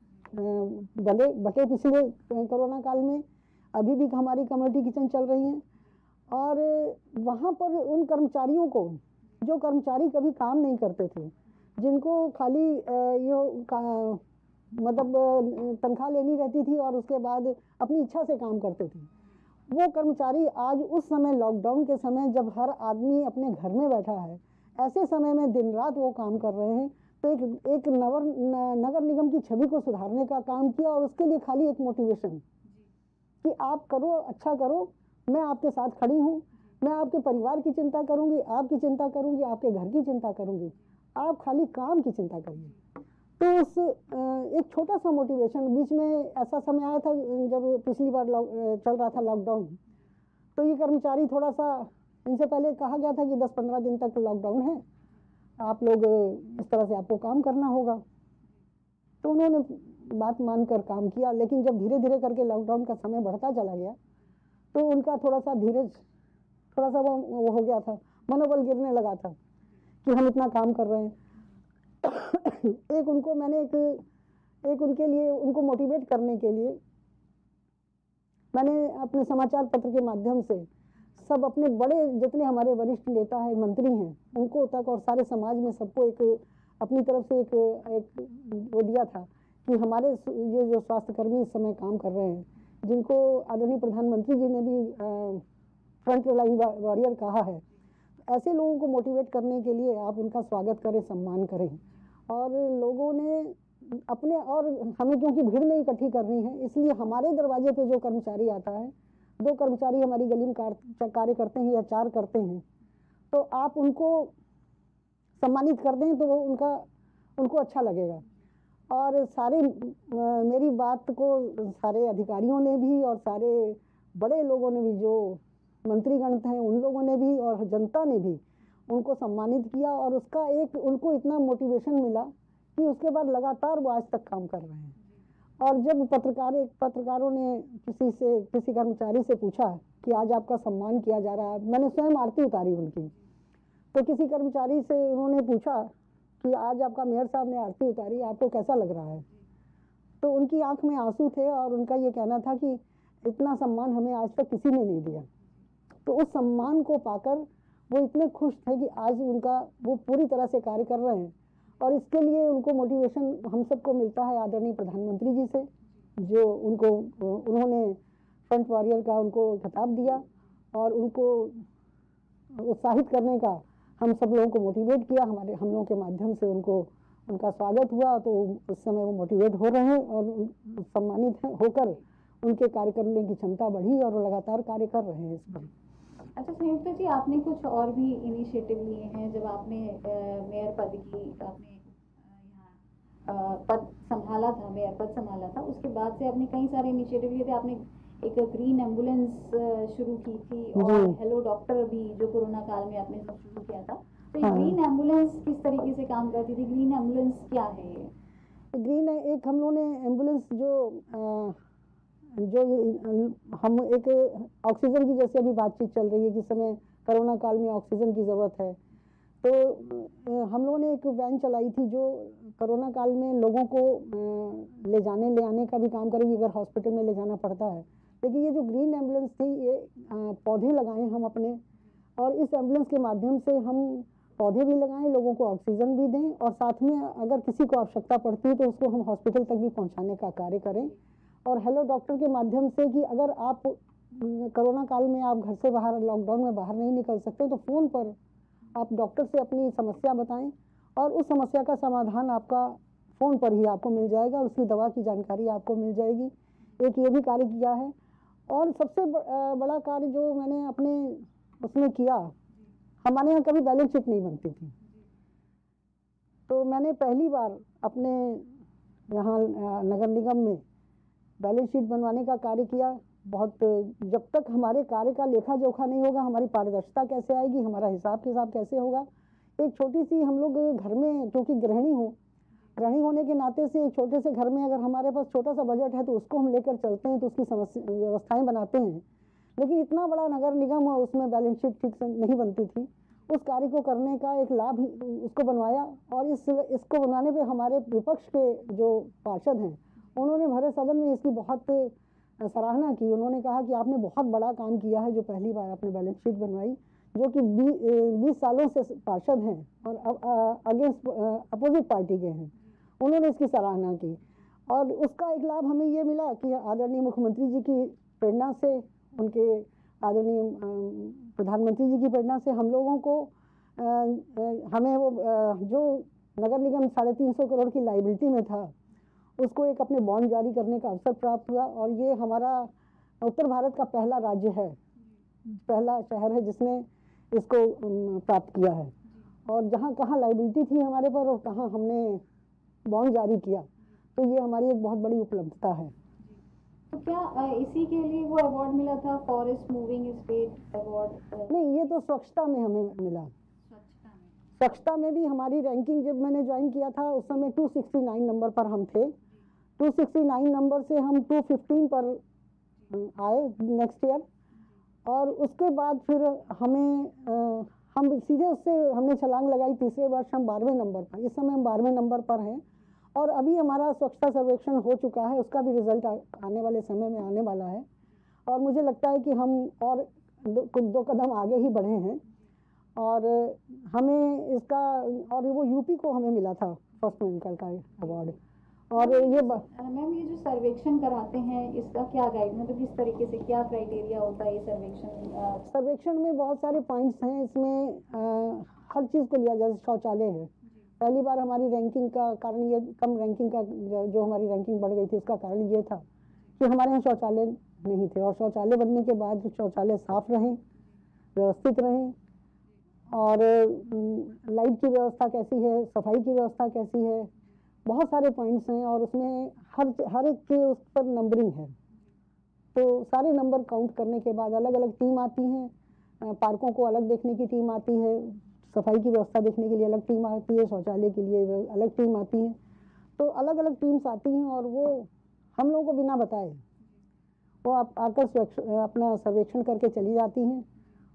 बने बटे पिछले कोरोना काल में, अभी भी हमारी कम्युनिटी किचन चल रही हैं। और वहाँ पर उन कर्मचारियों को, जो कर्मचारी कभी काम नहीं करते थे, जिनको खाली ये मतलब तनख्वाह लेनी रहती थी और उसके बाद अपनी इच्छा से काम करते थे, वो कर्मचारी आज उस समय लॉकडाउन के समय जब हर आदमी अपने घर में बैठा है, ऐसे समय में दिन रात वो काम कर रहे हैं। तो एक एक नवर नगर निगम की छवि को सुधारने का काम किया और उसके लिए खाली एक मोटिवेशन कि आप करो, अच्छा करो, मैं आपके साथ खड़ी हूँ, मैं आपके परिवार की चिंता करूँगी, आपकी चिंता करूँगी, आपके घर की चिंता करूँगी, आप खाली काम की चिंता करिए। तो उस एक छोटा सा मोटिवेशन, बीच में ऐसा समय आया था जब पिछली बार चल रहा था लॉकडाउन, तो ये कर्मचारी थोड़ा सा, इनसे पहले कहा गया था कि दस पंद्रह दिन तक लॉकडाउन है, आप लोग इस तरह से आपको काम करना होगा। तो उन्होंने बात मानकर काम किया, लेकिन जब धीरे धीरे करके लॉकडाउन का समय बढ़ता चला गया तो उनका थोड़ा सा धीरज, थोड़ा सा वो, वो हो गया था, मनोबल गिरने लगा था कि हम इतना काम कर रहे हैं। एक उनको मैंने एक एक उनके लिए, उनको मोटिवेट करने के लिए मैंने अपने समाचार पत्र के माध्यम से सब अपने बड़े जितने हमारे वरिष्ठ नेता हैं, मंत्री हैं, उनको तक और सारे समाज में सबको एक अपनी तरफ से एक एक वो दिया था कि हमारे ये जो स्वास्थ्यकर्मी इस समय काम कर रहे हैं, जिनको आदरणीय प्रधानमंत्री जी ने भी फ्रंट लाइन वॉरियर कहा है, ऐसे लोगों को मोटिवेट करने के लिए आप उनका स्वागत करें, सम्मान करें। और लोगों ने अपने, और हमें क्योंकि भीड़ नहीं इकट्ठी करनी है, इसलिए हमारे दरवाजे पे जो कर्मचारी आता है, दो कर्मचारी हमारी गली में कार्य करते हैं या चार करते हैं, तो आप उनको सम्मानित कर दें तो वो उनका उनको अच्छा लगेगा। और सारे मेरी बात को सारे अधिकारियों ने भी और सारे बड़े लोगों ने भी, जो मंत्रीगण हैं उन लोगों ने भी और जनता ने भी उनको सम्मानित किया और उसका एक उनको इतना मोटिवेशन मिला कि उसके बाद लगातार वो आज तक काम कर रहे हैं। और जब पत्रकार पत्रकारों ने किसी से किसी कर्मचारी से पूछा कि आज आपका सम्मान किया जा रहा है, मैंने स्वयं आरती उतारी उनकी तो किसी कर्मचारी से उन्होंने पूछा कि आज आपका मेयर साहब ने आरती उतारी, आपको कैसा लग रहा है? तो उनकी आंख में आंसू थे और उनका ये कहना था कि इतना सम्मान हमें आज तक किसी ने नहीं दिया। तो उस सम्मान को पाकर वो इतने खुश थे कि आज उनका वो पूरी तरह से कार्य कर रहे हैं, और इसके लिए उनको मोटिवेशन हम सबको मिलता है आदरणीय प्रधानमंत्री जी से, जो उनको उन्होंने फ्रंट वॉरियर का उनको खिताब दिया और उनको उत्साहित करने का हम सब लोगों को मोटिवेट किया। हमारे हम लोगों के माध्यम से उनको उनका स्वागत हुआ, तो उस समय वो मोटिवेट हो रहे हैं और सम्मानित हैं होकर उनके कार्य करने की क्षमता बढ़ी और वो लगातार कार्य कर रहे हैं इस पर। अच्छा संयुक्ता जी, आपने कुछ और भी इनिशिएटिव लिए हैं जब आपने मेयर पद की आपने यहाँ पद संभाला था, मेयर पद संभाला था, उसके बाद से आपने कई सारे इनिशिएटिव लिए थे। आपने एक ग्रीन एम्बुलेंस शुरू की थी और हेलो डॉक्टर भी जो कोरोना काल में आपने शुरू किया था। तो हाँ। ग्रीन एम्बुलेंस किस तरीके से काम करती थी? ग्रीन एम्बुलेंस क्या है ये? ग्रीन एक हम लोगों ने एम्बुलेंस जो आ, जो हम एक ऑक्सीजन की जैसे अभी बातचीत चल रही है कि समय कोरोना काल में ऑक्सीजन की ज़रूरत है, तो हम लोगों ने एक वैन चलाई थी जो कोरोना काल में लोगों को ले जाने ले आने का भी काम करेगी अगर हॉस्पिटल में ले जाना पड़ता है। लेकिन ये जो ग्रीन एम्बुलेंस थी, ये पौधे लगाए हम अपने, और इस एम्बुलेंस के माध्यम से हम पौधे भी लगाएं, लोगों को ऑक्सीजन भी दें, और साथ में अगर किसी को आवश्यकता पड़ती है तो उसको हम हॉस्पिटल तक भी पहुँचाने का कार्य करें। और हेलो डॉक्टर के माध्यम से कि अगर आप कोरोना काल में आप घर से बाहर, लॉकडाउन में बाहर नहीं निकल सकते, तो फ़ोन पर आप डॉक्टर से अपनी समस्या बताएं और उस समस्या का समाधान आपका फ़ोन पर ही आपको मिल जाएगा और उसकी दवा की जानकारी आपको मिल जाएगी। एक ये भी कार्य किया है। और सबसे बड़ा कार्य जो मैंने अपने उसमें किया, हमारे यहाँ कभी बैलेंस शीट नहीं बनती थी, तो मैंने पहली बार अपने यहाँ नगर निगम में बैलेंस शीट बनवाने का कार्य किया। बहुत जब तक हमारे कार्य का लेखा जोखा नहीं होगा, हमारी पारदर्शिता कैसे आएगी, हमारा हिसाब किताब कैसे होगा। एक छोटी सी हम लोग घर में, क्योंकि गृहिणी हो गृहिणी होने के नाते से एक छोटे से घर में अगर हमारे पास छोटा सा बजट है तो उसको हम लेकर चलते हैं, तो उसकी समस्या व्यवस्थाएं बनाते हैं। लेकिन इतना बड़ा नगर निगम है, उसमें बैलेंस शीट ठीक से नहीं बनती थी। उस कार्य को करने का एक लाभ उसको बनवाया, और इस इसको बनवाने पे हमारे विपक्ष के जो पार्षद हैं उन्होंने भरे सदन में इसकी बहुत सराहना की। उन्होंने कहा कि आपने बहुत बड़ा काम किया है जो पहली बार आपने बैलेंस शीट बनवाई, जो कि बीस सालों से पार्षद हैं और अगेंस्ट अपोजिट पार्टी के हैं। उन्होंने इसकी सराहना की, और उसका एक लाभ हमें ये मिला कि आदरणीय मुख्यमंत्री जी की प्रेरणा से, उनके आदरणीय प्रधानमंत्री जी की प्रेरणा से हम लोगों को आ, आ, हमें वो आ, जो नगर निगम साढ़े तीन सौ करोड़ की लाइबिलिटी में था, उसको एक अपने बॉन्ड जारी करने का अवसर प्राप्त हुआ। और ये हमारा उत्तर भारत का पहला राज्य है, पहला शहर है जिसने इसको प्राप्त किया है। और जहाँ कहाँ लाइबिलिटी थी हमारे पर और कहाँ हमने बॉन्ड जारी किया, तो ये हमारी एक बहुत बड़ी उपलब्धता है। तो क्या इसी के लिए वो अवार्ड मिला था, फॉरेस्ट मूविंग स्टेट अवार्ड? नहीं, ये तो स्वच्छता में हमें मिला। स्वच्छता में भी हमारी रैंकिंग, जब मैंने ज्वाइन किया था उस समय दो सौ उनहत्तर नंबर पर हम थे। दो सौ उनहत्तर नंबर से हम दो सौ पंद्रह पर आए नेक्स्ट ईयर, और उसके बाद फिर हमें आ, हम सीधे उससे हमने छलांग लगाई, तीसरे वर्ष हम बारहवें नंबर पर, इस समय हम बारहवें नंबर पर हैं। और अभी हमारा स्वच्छता सर्वेक्षण हो चुका है, उसका भी रिजल्ट आने वाले समय में आने वाला है, और मुझे लगता है कि हम और दो, दो कदम आगे ही बढ़े हैं। और हमें इसका, और वो यूपी को हमें मिला था फर्स्ट मेंकल का अवार्ड। और ये मैम, ये जो सर्वेक्षण कराते हैं इसका क्या गाइड, मतलब किस तरीके से, क्या क्राइटेरिया होता है ये सर्वेक्षण? सर्वेक्षण में बहुत सारे पॉइंट्स हैं, इसमें आ, हर चीज़ को लिया, जैसे शौचालय है। पहली बार हमारी रैंकिंग का कारण ये, कम रैंकिंग का जो हमारी रैंकिंग बढ़ गई थी, उसका कारण ये था कि हमारे यहाँ शौचालय नहीं थे, और शौचालय बनने के बाद शौचालय साफ रहें, व्यवस्थित रहें, और लाइट की व्यवस्था कैसी है, सफाई की व्यवस्था कैसी है, बहुत सारे पॉइंट्स हैं। और उसमें हर हर एक के उस पर नंबरिंग है, तो सारे नंबर काउंट करने के बाद अलग अलग टीम आती हैं। पार्कों को अलग देखने की टीम आती है, सफाई की व्यवस्था देखने के लिए अलग टीम आती है, शौचालय के लिए अलग टीम आती है। तो अलग अलग टीम्स आती हैं, और वो हम लोगों को बिना बताए वो आप आकर अपना सर्वेक्षण करके चली जाती हैं,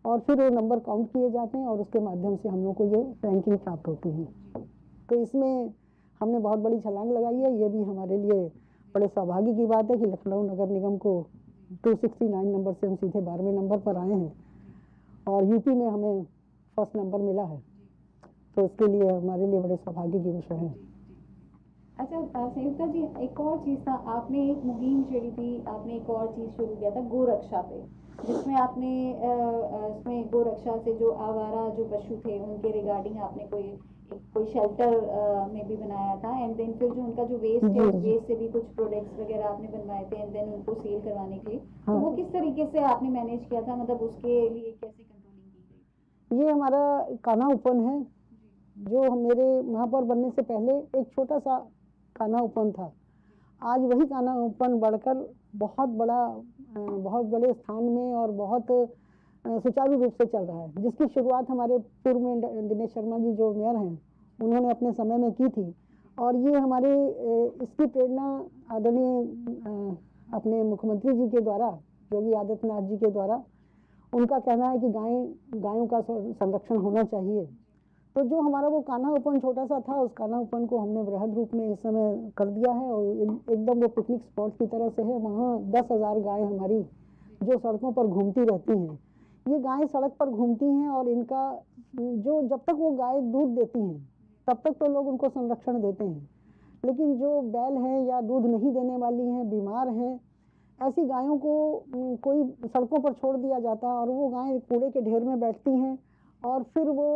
और फिर वो नंबर काउंट किए जाते हैं और उसके माध्यम से हम लोग को ये रैंकिंग प्राप्त होती है। तो इसमें हमने बहुत बड़ी छलांग लगाई है। ये भी हमारे लिए बड़े सौभाग्य की बात है कि लखनऊ नगर निगम को दो सौ उनहत्तर नंबर से हम सीधे बारहवें नंबर पर आए हैं और यूपी में हमें फर्स्ट नंबर मिला है। तो इसके लिए हमारे लिए बड़े सौभाग्य की विषय है। अच्छा संयुक्ता जी, एक और चीज़ था, आपने एक मुहिम छेड़ी थी, आपने एक और चीज़ शुरू किया था गोरक्षा पे, जिसमें आपने इसमें गोरक्षा से जो आवारा जो पशु थे उनके रिगार्डिंग आपने कोई एक कोई शेल्टर में भी बनाया था, एंड देन फिर जो उनका जो वेस्ट है उस वेस्ट से भी कुछ प्रोडक्ट्स वगैरह आपने बनवाए थे एंड देन उनको सेल करवाने के लिए। हाँ। तो वो किस तरीके से आपने मैनेज किया था, मतलब उसके लिए कैसे कंट्रोलिंग की गई? ये हमारा कान्हा ओपन है, जो मेरे महापौर बनने से पहले एक छोटा सा कान्हा ओपन था। आज वही कान्हा ओपन बढ़कर बहुत बड़ा बहुत बड़े स्थान में और बहुत सुचारू रूप से चल रहा है, जिसकी शुरुआत हमारे पूर्व में दिनेश शर्मा जी जो मेयर हैं उन्होंने अपने समय में की थी। और ये हमारे इसकी प्रेरणा आदरणीय अपने मुख्यमंत्री जी के द्वारा, योगी आदित्यनाथ जी के द्वारा, उनका कहना है कि गाय गायों का संरक्षण होना चाहिए। तो जो हमारा वो कान्हा ओपन छोटा सा था, उस कान्हा ओपन को हमने बृहद रूप में इस समय कर दिया है और एकदम वो पिकनिक स्पॉट की तरह से है। वहाँ दस हजार गाय हमारी जो सड़कों पर घूमती रहती हैं। ये गायें सड़क पर घूमती हैं और इनका जो जब तक वो गाय दूध देती हैं तब तक तो लोग उनको संरक्षण देते हैं, लेकिन जो बैल हैं या दूध नहीं देने वाली हैं, बीमार हैं, ऐसी गायों को कोई सड़कों पर छोड़ दिया जाता है और वो गायें कूड़े के ढेर में बैठती हैं और फिर वो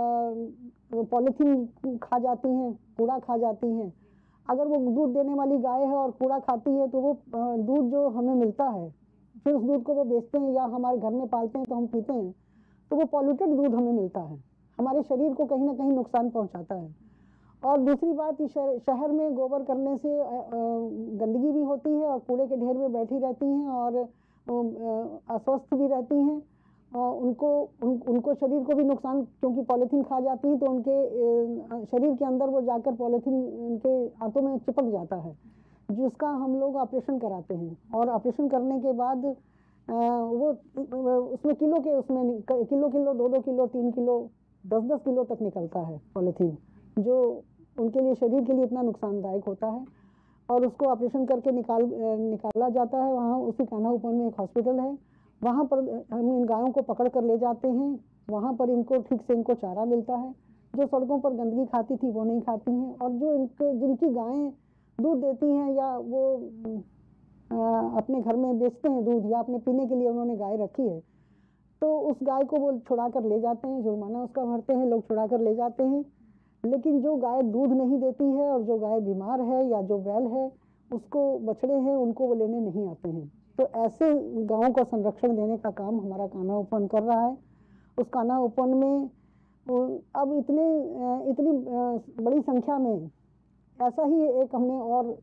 पॉलीथीन खा जाती हैं, कूड़ा खा जाती हैं। अगर वो दूध देने वाली गाय है और कूड़ा खाती है तो वो दूध जो हमें मिलता है, फिर उस दूध को वो बेचते हैं या हमारे घर में पालते हैं तो हम पीते हैं, तो वो पॉल्यूटेड दूध हमें मिलता है, हमारे शरीर को कहीं ना कहीं नुकसान पहुंचाता है। और दूसरी बात, शहर में गोबर करने से गंदगी भी होती है और कूड़े के ढेर में बैठी रहती हैं और अस्वस्थ भी रहती हैं और उनको उन, उनको शरीर को भी नुकसान, क्योंकि पॉलीथीन खा जाती हैं तो उनके शरीर के अंदर वो जाकर पॉलीथीन उनके आंतों में चिपक जाता है, जिसका हम लोग ऑपरेशन कराते हैं। और ऑपरेशन करने के बाद वो उसमें किलो के उसमें किलो किलो दो दो किलो तीन किलो दस दस किलो तक निकलता है पॉलीथीन, जो उनके लिए शरीर के लिए इतना नुकसानदायक होता है। और उसको ऑपरेशन करके निकाल निकाला जाता है। वहाँ उसी कान्हा ओपन में एक हॉस्पिटल है, वहाँ पर हम इन गायों को पकड़ कर ले जाते हैं। वहाँ पर इनको ठीक से इनको चारा मिलता है, जो सड़कों पर गंदगी खाती थी वो नहीं खाती हैं। और जो इनके जिनकी गायें दूध देती हैं या वो आ, अपने घर में बेचते हैं दूध या अपने पीने के लिए उन्होंने गाय रखी है, तो उस गाय को वो छुड़ा कर ले जाते हैं, जुर्माना उसका भरते हैं, लोग छुड़ा कर ले जाते हैं। लेकिन जो गाय दूध नहीं देती है और जो गाय बीमार है या जो बैल है, उसको बछड़े हैं, उनको वो लेने नहीं आते हैं। तो ऐसे गाँवों का संरक्षण देने का काम हमारा कान्हा ओपन कर रहा है। उस कान्हा ओपन में अब इतने इतनी बड़ी संख्या में ऐसा ही एक हमने और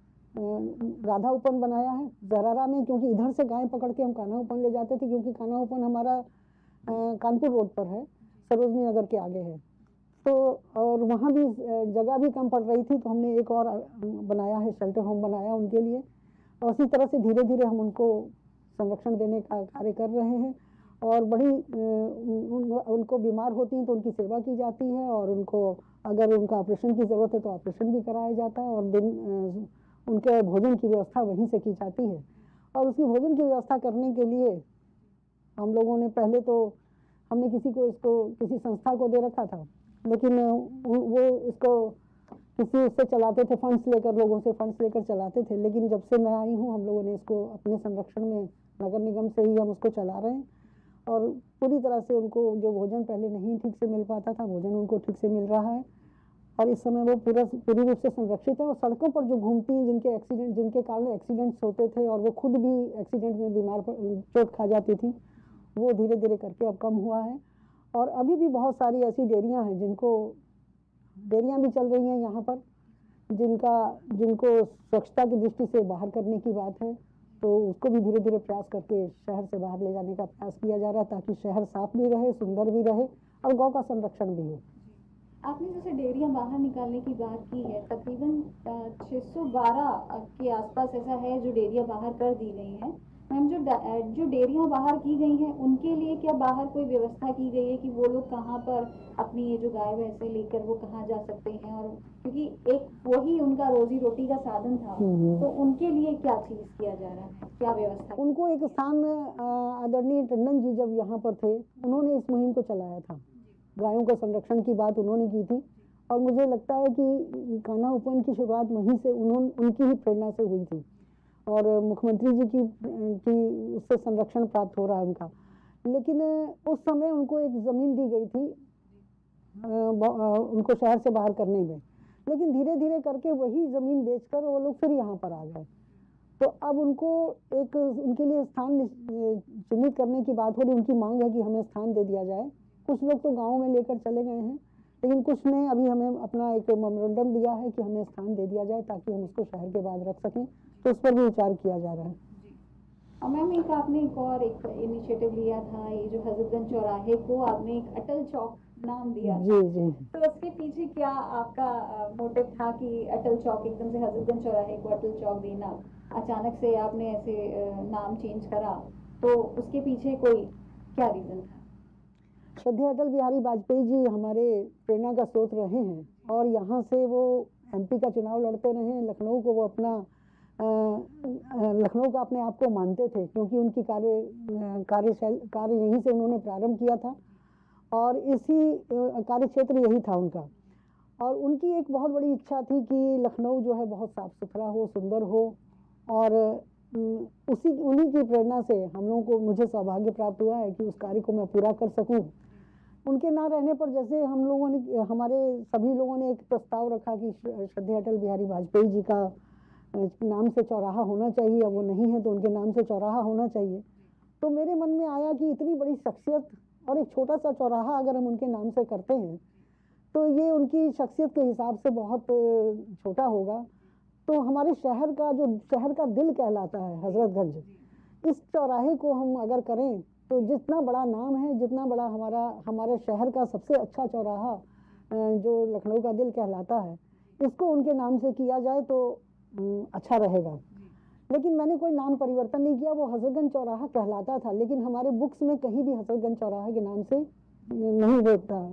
राधा ओपन बनाया है जरारा में, क्योंकि इधर से गाय पकड़ के हम कान्हा ओपन ले जाते थे, क्योंकि कान्हा ओपन हमारा कानपुर रोड पर है, सरोजनी नगर के आगे है। तो और वहाँ भी जगह भी कम पड़ रही थी, तो हमने एक और बनाया है, शेल्टर होम बनाया उनके लिए। और उसी तरह से धीरे धीरे हम उनको संरक्षण देने का कार्य कर रहे हैं। और बड़ी उन, उनको बीमार होती हैं तो उनकी सेवा की जाती है और उनको अगर उनका ऑपरेशन की ज़रूरत है तो ऑपरेशन भी कराया जाता है और दिन उनके भोजन की व्यवस्था वहीं से की जाती है। और उसकी भोजन की व्यवस्था करने के लिए हम लोगों ने पहले तो हमने किसी को इसको किसी संस्था को दे रखा था, लेकिन वो इसको किसी उससे चलाते थे, फंड्स लेकर, लोगों से फंड्स लेकर चलाते थे। लेकिन जब से मैं आई हूँ हम लोगों ने इसको अपने संरक्षण में नगर निगम से ही हम उसको चला रहे हैं और पूरी तरह से उनको जो भोजन पहले नहीं ठीक से मिल पाता था, भोजन उनको ठीक से मिल रहा है और इस समय वो पूरा पूरी रूप से संरक्षित है। और सड़कों पर जो घूमती हैं, जिनके एक्सीडेंट जिनके कारण एक्सीडेंट्स होते थे और वो खुद भी एक्सीडेंट में बीमार चोट खा जाती थी, वो धीरे धीरे करके अब कम हुआ है। और अभी भी बहुत सारी ऐसी डेयरियां हैं जिनको डेयरियां भी चल रही हैं यहाँ पर, जिनका जिनको स्वच्छता की दृष्टि से बाहर करने की बात है, तो उसको भी धीरे धीरे प्रयास करके शहर से बाहर ले जाने का प्रयास किया जा रहा है, ताकि शहर साफ भी रहे, सुंदर भी रहे और गौ का संरक्षण भी हो। आपने जैसे डेयरियां बाहर निकालने की बात की है, तकरीबन छह सौ बारह के आसपास ऐसा है जो डेयरियां बाहर कर दी गई हैं, मैम जो डा- जो डेयरियां बाहर की गई हैं उनके लिए क्या बाहर कोई व्यवस्था की गई है कि वो लोग कहाँ पर अपनी ये जो गाय भैंसे लेकर वो कहाँ जा सकते हैं, और क्योंकि एक वही उनका रोजी रोटी का साधन था, तो उनके लिए क्या चीज किया जा रहा है, क्या व्यवस्था? उनको एक स्थान अ, आदरणीय टंडन जी जब यहाँ पर थे, उन्होंने इस मुहिम को चलाया था। गायों के संरक्षण की बात उन्होंने की थी, और मुझे लगता है कि कान्हा उपवन की शुरुआत वहीं से उन्होंने उनकी ही प्रेरणा से हुई थी, और मुख्यमंत्री जी की की उससे संरक्षण प्राप्त हो रहा है उनका। लेकिन उस समय उनको एक ज़मीन दी गई थी अ, ब- अ, उनको शहर से बाहर करने में, लेकिन धीरे धीरे करके वही ज़मीन बेचकर वो लोग फिर यहाँ पर आ गए। तो अब उनको एक उनके लिए स्थान निश- चिन्हित करने की बात हो रही, उनकी मांग है कि हमें स्थान दे दिया जाए। कुछ लोग तो गाँव में लेकर चले गए हैं, लेकिन कुछ ने अभी हमें अपना एक मेमोरेंडम दिया है कि हमें स्थान दे दिया जाए ताकि हम उसको शहर के बाद रख सकें, तो उस पर भी विचार किया जा रहा है। और मैम एक आपने एक और एक इनिशिएटिव लिया था, ये जो हजरतगंज चौराहे को आपने एक अटल चौक नाम दिया था। जी जी। तो उसके पीछे क्या आपका मोटिव था कि अटल चौक, एकदम से हजरतगंज चौराहे को अटल चौक देना, अचानक से आपने ऐसे अ, नाम चेंज करा, तो उसके पीछे कोई क्या रीजन था? श्रद्धेय अटल बिहारी वाजपेयी जी हमारे प्रेरणा का स्रोत रहे हैं, और यहाँ से वो एमपी का चुनाव लड़ते रहे हैं। लखनऊ को वो अपना अ, अ, लखनऊ का अपने आप को मानते थे, क्योंकि उनकी कार्य कार्यशैल कार्य यहीं से उन्होंने प्रारंभ किया था, और इसी अ, कार्य क्षेत्र यही था उनका। और उनकी एक बहुत बड़ी इच्छा थी कि लखनऊ जो है बहुत साफ सुथरा हो, सुंदर हो, और अम, उसी उन्हीं की प्रेरणा से हम लोगों को मुझे सौभाग्य प्राप्त हुआ है कि उस कार्य को मैं पूरा कर सकूं। उनके ना रहने पर जैसे हम लोगों ने, हमारे सभी लोगों ने एक प्रस्ताव रखा कि श्रद्धेय अटल बिहारी वाजपेयी जी का अ, नाम से चौराहा होना चाहिए, अब वो नहीं है तो उनके नाम से चौराहा होना चाहिए। तो मेरे मन में आया कि इतनी बड़ी शख्सियत और एक छोटा सा चौराहा अगर हम उनके नाम से करते हैं तो ये उनकी शख्सियत के हिसाब से बहुत अ, छोटा होगा। तो हमारे शहर का जो शहर का दिल कहलाता है हजरतगंज, इस चौराहे को हम अगर करें तो जितना बड़ा नाम है, जितना बड़ा हमारा हमारे शहर का सबसे अच्छा चौराहा अ, जो लखनऊ का दिल कहलाता है, इसको उनके नाम से किया जाए तो अम, अच्छा रहेगा। लेकिन मैंने कोई नाम परिवर्तन नहीं किया, वो हजरतगंज चौराहा कहलाता था, लेकिन हमारे बुक्स में कहीं भी हजरतगंज चौराहा के नाम से नहीं होता।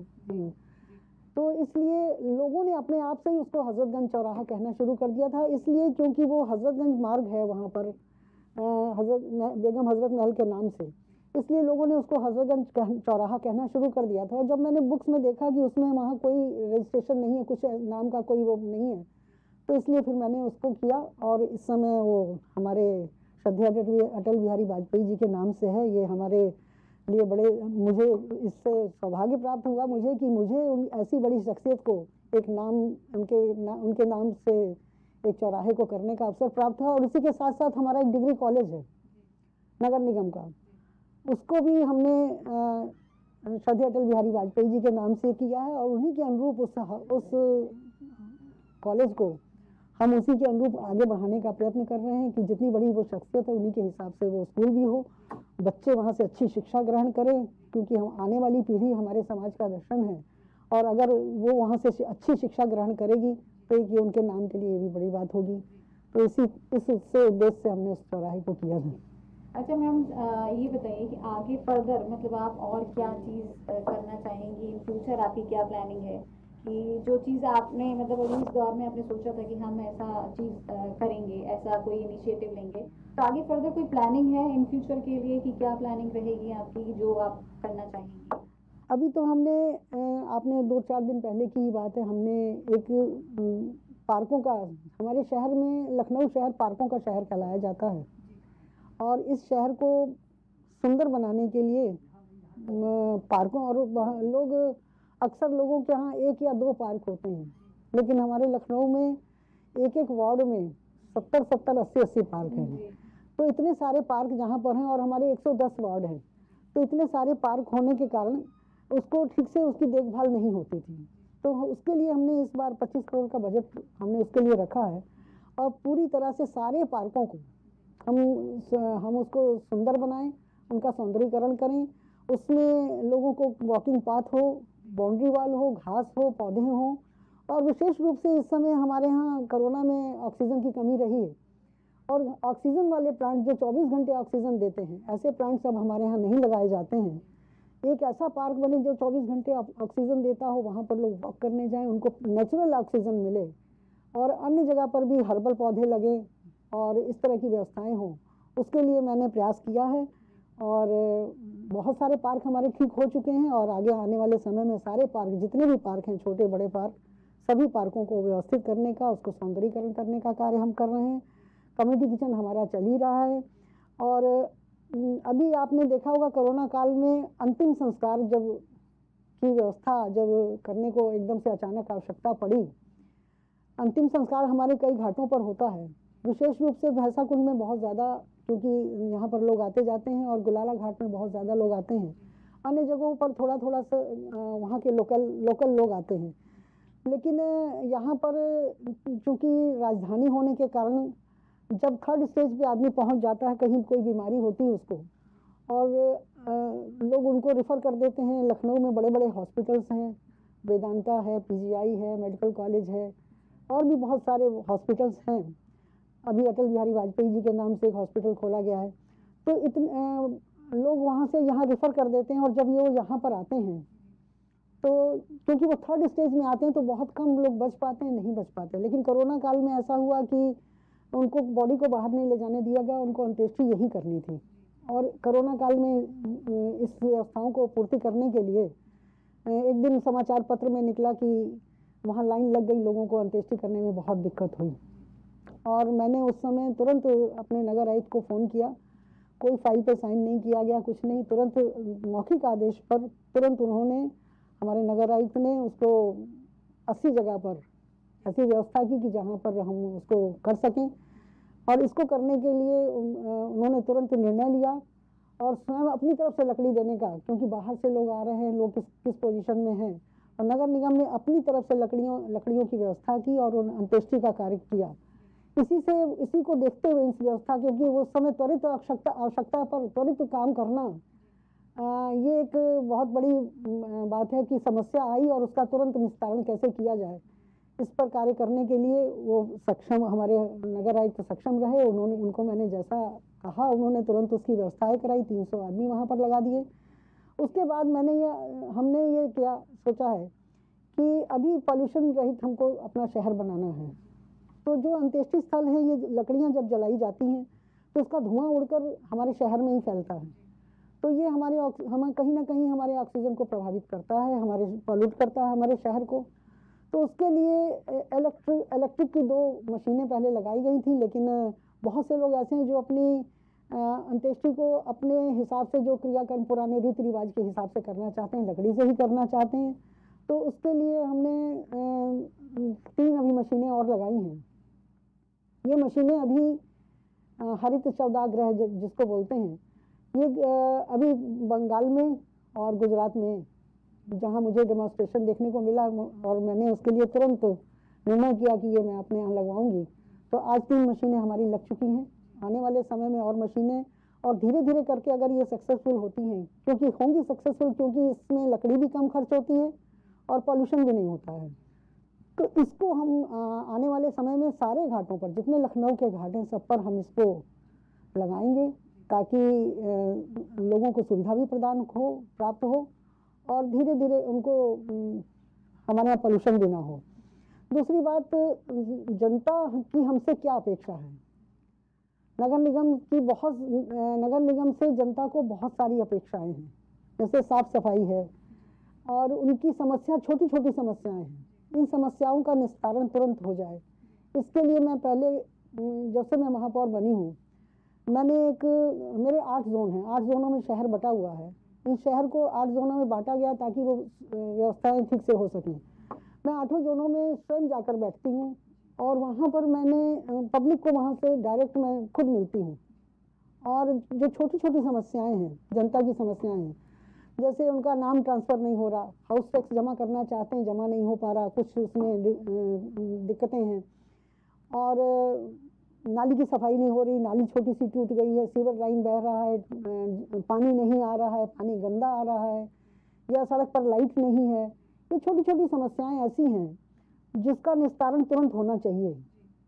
तो इसलिए लोगों ने अपने आप से ही उसको हजरतगंज चौराहा कहना शुरू कर दिया था, इसलिए क्योंकि वो हजरतगंज मार्ग है वहाँ पर अ, हजरत बेगम हजरत महल के नाम से, इसलिए लोगों ने उसको हजरतगंज कह, चौराहा कहना शुरू कर दिया था। और जब मैंने बुक्स में देखा कि उसमें वहाँ कोई रजिस्ट्रेशन नहीं है, कुछ नाम का कोई वो नहीं है, तो इसलिए फिर मैंने उसको किया, और इस समय वो हमारे श्रद्धेय अटल बिहारी वाजपेयी जी के नाम से है। ये हमारे लिए बड़े, मुझे इससे सौभाग्य प्राप्त हुआ मुझे कि मुझे उन ऐसी बड़ी शख्सियत को एक नाम उनके ना, उनके नाम से एक चौराहे को करने का अवसर प्राप्त हुआ। और इसी के साथ साथ हमारा एक डिग्री कॉलेज है नगर निगम का, उसको भी हमने श्रद्धेय अटल बिहारी वाजपेयी जी के नाम से किया है, और उन्हीं के अनुरूप उस उस कॉलेज को हम उसी के अनुरूप आगे बढ़ाने का प्रयत्न कर रहे हैं कि जितनी बड़ी वो शख्सियत है उन्हीं के हिसाब से वो स्कूल भी हो, बच्चे वहाँ से अच्छी शिक्षा ग्रहण करें, क्योंकि हम आने वाली पीढ़ी हमारे समाज का दर्शन है, और अगर वो वहाँ से अच्छी शिक्षा ग्रहण करेगी तो ये उनके नाम के लिए भी बड़ी बात होगी। तो इसी इस उद्देश्य से हमने उस चौराहे को किया था। अच्छा मैम, ये बताइए कि आगे फर्दर मतलब आप और क्या चीज़ करना चाहेंगी, इन फ्यूचर आपकी क्या प्लानिंग है, कि जो चीज़ आपने मतलब अभी इस दौर में आपने सोचा था कि हम ऐसा चीज़ करेंगे, ऐसा कोई इनिशिएटिव लेंगे, तो आगे फर्दर कोई प्लानिंग है इन फ्यूचर के लिए कि क्या प्लानिंग रहेगी आपकी जो आप करना चाहेंगी? अभी तो हमने, आपने दो चार दिन पहले की ही बात है, हमने एक पार्कों का, हमारे शहर में लखनऊ शहर पार्कों का शहर कहलाया जाता है, और इस शहर को सुंदर बनाने के लिए पार्कों, और लोग अक्सर लोगों के यहाँ एक या दो पार्क होते हैं, लेकिन हमारे लखनऊ में एक एक वार्ड में सत्तर सत्तर अस्सी अस्सी पार्क हैं। तो इतने सारे पार्क जहाँ पर हैं, और हमारे एक सौ दस वार्ड हैं, तो इतने सारे पार्क होने के कारण उसको ठीक से उसकी देखभाल नहीं होती थी। तो उसके लिए हमने इस बार पच्चीस करोड़ का बजट हमने उसके लिए रखा है, और पूरी तरह से सारे पार्कों को हम हम उसको सुंदर बनाएं, उनका सौंदर्यीकरण करें, उसमें लोगों को वॉकिंग पाथ हो, बाउंड्री वाल हो, घास हो, पौधे हों। और विशेष रूप से इस समय हमारे यहाँ कोरोना में ऑक्सीजन की कमी रही है, और ऑक्सीजन वाले प्लांट जो चौबीस घंटे ऑक्सीजन देते हैं, ऐसे प्लांट्स अब हमारे यहाँ नहीं लगाए जाते हैं। एक ऐसा पार्क बने जो चौबीस घंटे ऑक्सीजन देता हो, वहाँ पर लोग वॉक करने जाएं, उनको नेचुरल ऑक्सीजन मिले, और अन्य जगह पर भी हर्बल पौधे लगे और इस तरह की व्यवस्थाएं हों, उसके लिए मैंने प्रयास किया है। और बहुत सारे पार्क हमारे ठीक हो चुके हैं, और आगे आने वाले समय में सारे पार्क, जितने भी पार्क हैं, छोटे बड़े पार्क, सभी पार्कों को व्यवस्थित करने का, उसको सौंदर्यीकरण करने का कार्य हम कर रहे हैं। कम्युनिटी किचन हमारा चल ही रहा है। और अभी आपने देखा होगा कोरोना काल में अंतिम संस्कार जब की व्यवस्था जब करने को एकदम से अचानक आवश्यकता पड़ी, अंतिम संस्कार हमारे कई घाटों पर होता है, विशेष रूप से भैंसा कुंड में बहुत ज़्यादा, क्योंकि यहाँ पर लोग आते जाते हैं, और गुलाला घाट में बहुत ज़्यादा लोग आते हैं। अन्य जगहों पर थोड़ा थोड़ा सा वहाँ के लोकल लोकल लोग आते हैं, लेकिन यहाँ पर चूँकि राजधानी होने के कारण जब थर्ड स्टेज पे आदमी पहुँच जाता है, कहीं कोई बीमारी होती है उसको, और लोग उनको रेफ़र कर देते हैं। लखनऊ में बड़े बड़े हॉस्पिटल्स हैं, वेदांता है, पीजीआई है, मेडिकल कॉलेज है, और भी बहुत सारे हॉस्पिटल्स हैं। अभी अटल बिहारी वाजपेयी जी के नाम से एक हॉस्पिटल खोला गया है। तो इतने लोग वहाँ से यहाँ रेफ़र कर देते हैं, और जब ये यहाँ पर आते हैं तो क्योंकि वो थर्ड स्टेज में आते हैं तो बहुत कम लोग बच पाते हैं, नहीं बच पाते। लेकिन कोरोना काल में ऐसा हुआ कि उनको बॉडी को बाहर नहीं ले जाने दिया गया, उनको अंत्येष्टि यही करनी थी। और कोरोना काल में इस व्यवस्थाओं को पूर्ति करने के लिए एक दिन समाचार पत्र में निकला कि वहाँ लाइन लग गई, लोगों को अंत्येष्टि करने में बहुत दिक्कत हुई। और मैंने उस समय तुरंत अपने नगर आयुक्त को फ़ोन किया, कोई फाइल पे साइन नहीं किया गया, कुछ नहीं, तुरंत मौखिक आदेश पर तुरंत उन्होंने, हमारे नगर आयुक्त ने उसको अस्सी जगह पर ऐसी व्यवस्था की कि जहाँ पर हम उसको कर सकें। और इसको करने के लिए उन्होंने तुरंत निर्णय लिया, और स्वयं अपनी तरफ से लकड़ी देने का, क्योंकि बाहर से लोग आ रहे हैं, लोग किस किस पोजीशन में हैं, और नगर निगम ने अपनी तरफ से लकड़ियों लकड़ियों की व्यवस्था की और अंत्येष्टि का कार्य किया। इसी से इसी को देखते हुए इस व्यवस्था, क्योंकि वो समय त्वरित आवश्यकता आवश्यकता पर त्वरित काम करना, आ, ये एक बहुत बड़ी बात है कि समस्या आई और उसका तुरंत निस्तारण कैसे किया जाए, इस पर कार्य करने के लिए वो सक्षम, हमारे नगर आयुक्त सक्षम रहे। उन्होंने उनको मैंने जैसा कहा, उन्होंने तुरंत उसकी व्यवस्थाएं कराई, तीन सौ आदमी वहाँ पर लगा दिए। उसके बाद मैंने ये हमने ये क्या सोचा है कि अभी पॉल्यूशन रहित हमको अपना शहर बनाना है। तो जो अंत्येष्टि स्थल है, ये लकड़ियाँ जब जलाई जाती हैं तो उसका धुआं उड़कर हमारे शहर में ही फैलता है। तो ये हमारे हमें कहीं ना कहीं हमारे ऑक्सीजन को प्रभावित करता है, हमारे पॉल्यूट करता है हमारे शहर को। तो उसके लिए इलेक्ट्रिक इलेक्ट्रिक की दो मशीनें पहले लगाई गई थी, लेकिन बहुत से लोग ऐसे हैं जो अपनी अंत्येष्टि को अपने हिसाब से, जो क्रियाक्रम पुराने रीति रिवाज के हिसाब से करना चाहते हैं, लकड़ी से ही करना चाहते हैं। तो उसके लिए हमने तीन अभी मशीनें और लगाई हैं। ये मशीनें अभी हरित चौदाग्रह जिसको बोलते हैं, ये अभी बंगाल में और गुजरात में, जहाँ मुझे डेमोन्स्ट्रेशन देखने को मिला और मैंने उसके लिए तुरंत निर्णय किया कि ये मैं अपने यहाँ लगवाऊंगी। तो आज तीन मशीनें हमारी लग चुकी हैं, आने वाले समय में और मशीनें, और धीरे धीरे करके अगर ये सक्सेसफुल होती हैं, क्योंकि होंगी सक्सेसफुल, क्योंकि इसमें लकड़ी भी कम खर्च होती है और पॉल्यूशन भी नहीं होता है। तो इसको हम आ, आने वाले समय में सारे घाटों पर, जितने लखनऊ के घाट हैं, सब पर हम इसको लगाएंगे, ताकि आ, लोगों को सुविधा भी प्रदान हो प्राप्त हो, और धीरे धीरे उनको हमारे यहाँ पॉल्यूशन भी ना हो। दूसरी बात, जनता की हमसे क्या अपेक्षा है। नगर निगम की बहुत नगर निगम से जनता को बहुत सारी अपेक्षाएं हैं, जैसे साफ सफाई है, और उनकी समस्या, छोटी छोटी समस्याएं हैं, इन समस्याओं का निस्तारण तुरंत हो जाए। इसके लिए मैं पहले, जब से मैं महापौर बनी हूँ, मैंने एक, मेरे आठ जोन हैं, आठ जोनों में शहर बटा हुआ है। इस शहर को आठ जोनों में बांटा गया ताकि वो व्यवस्थाएं ठीक से हो सकें। मैं आठों जोनों में स्वयं जाकर बैठती हूँ, और वहाँ पर मैंने पब्लिक को वहाँ से डायरेक्ट मैं खुद मिलती हूँ, और जो छोटी छोटी समस्याएं हैं, जनता की समस्याएं हैं, जैसे उनका नाम ट्रांसफ़र नहीं हो रहा, हाउस टैक्स जमा करना चाहते हैं, जमा नहीं हो पा रहा, कुछ उसमें दिक्कतें हैं, और नाली की सफाई नहीं हो रही, नाली छोटी सी टूट गई है, सीवर लाइन बह रहा है, पानी नहीं आ रहा है, पानी गंदा आ रहा है, या सड़क पर लाइट नहीं है। ये छोटी छोटी समस्याएं ऐसी हैं जिसका निस्तारण तुरंत होना चाहिए,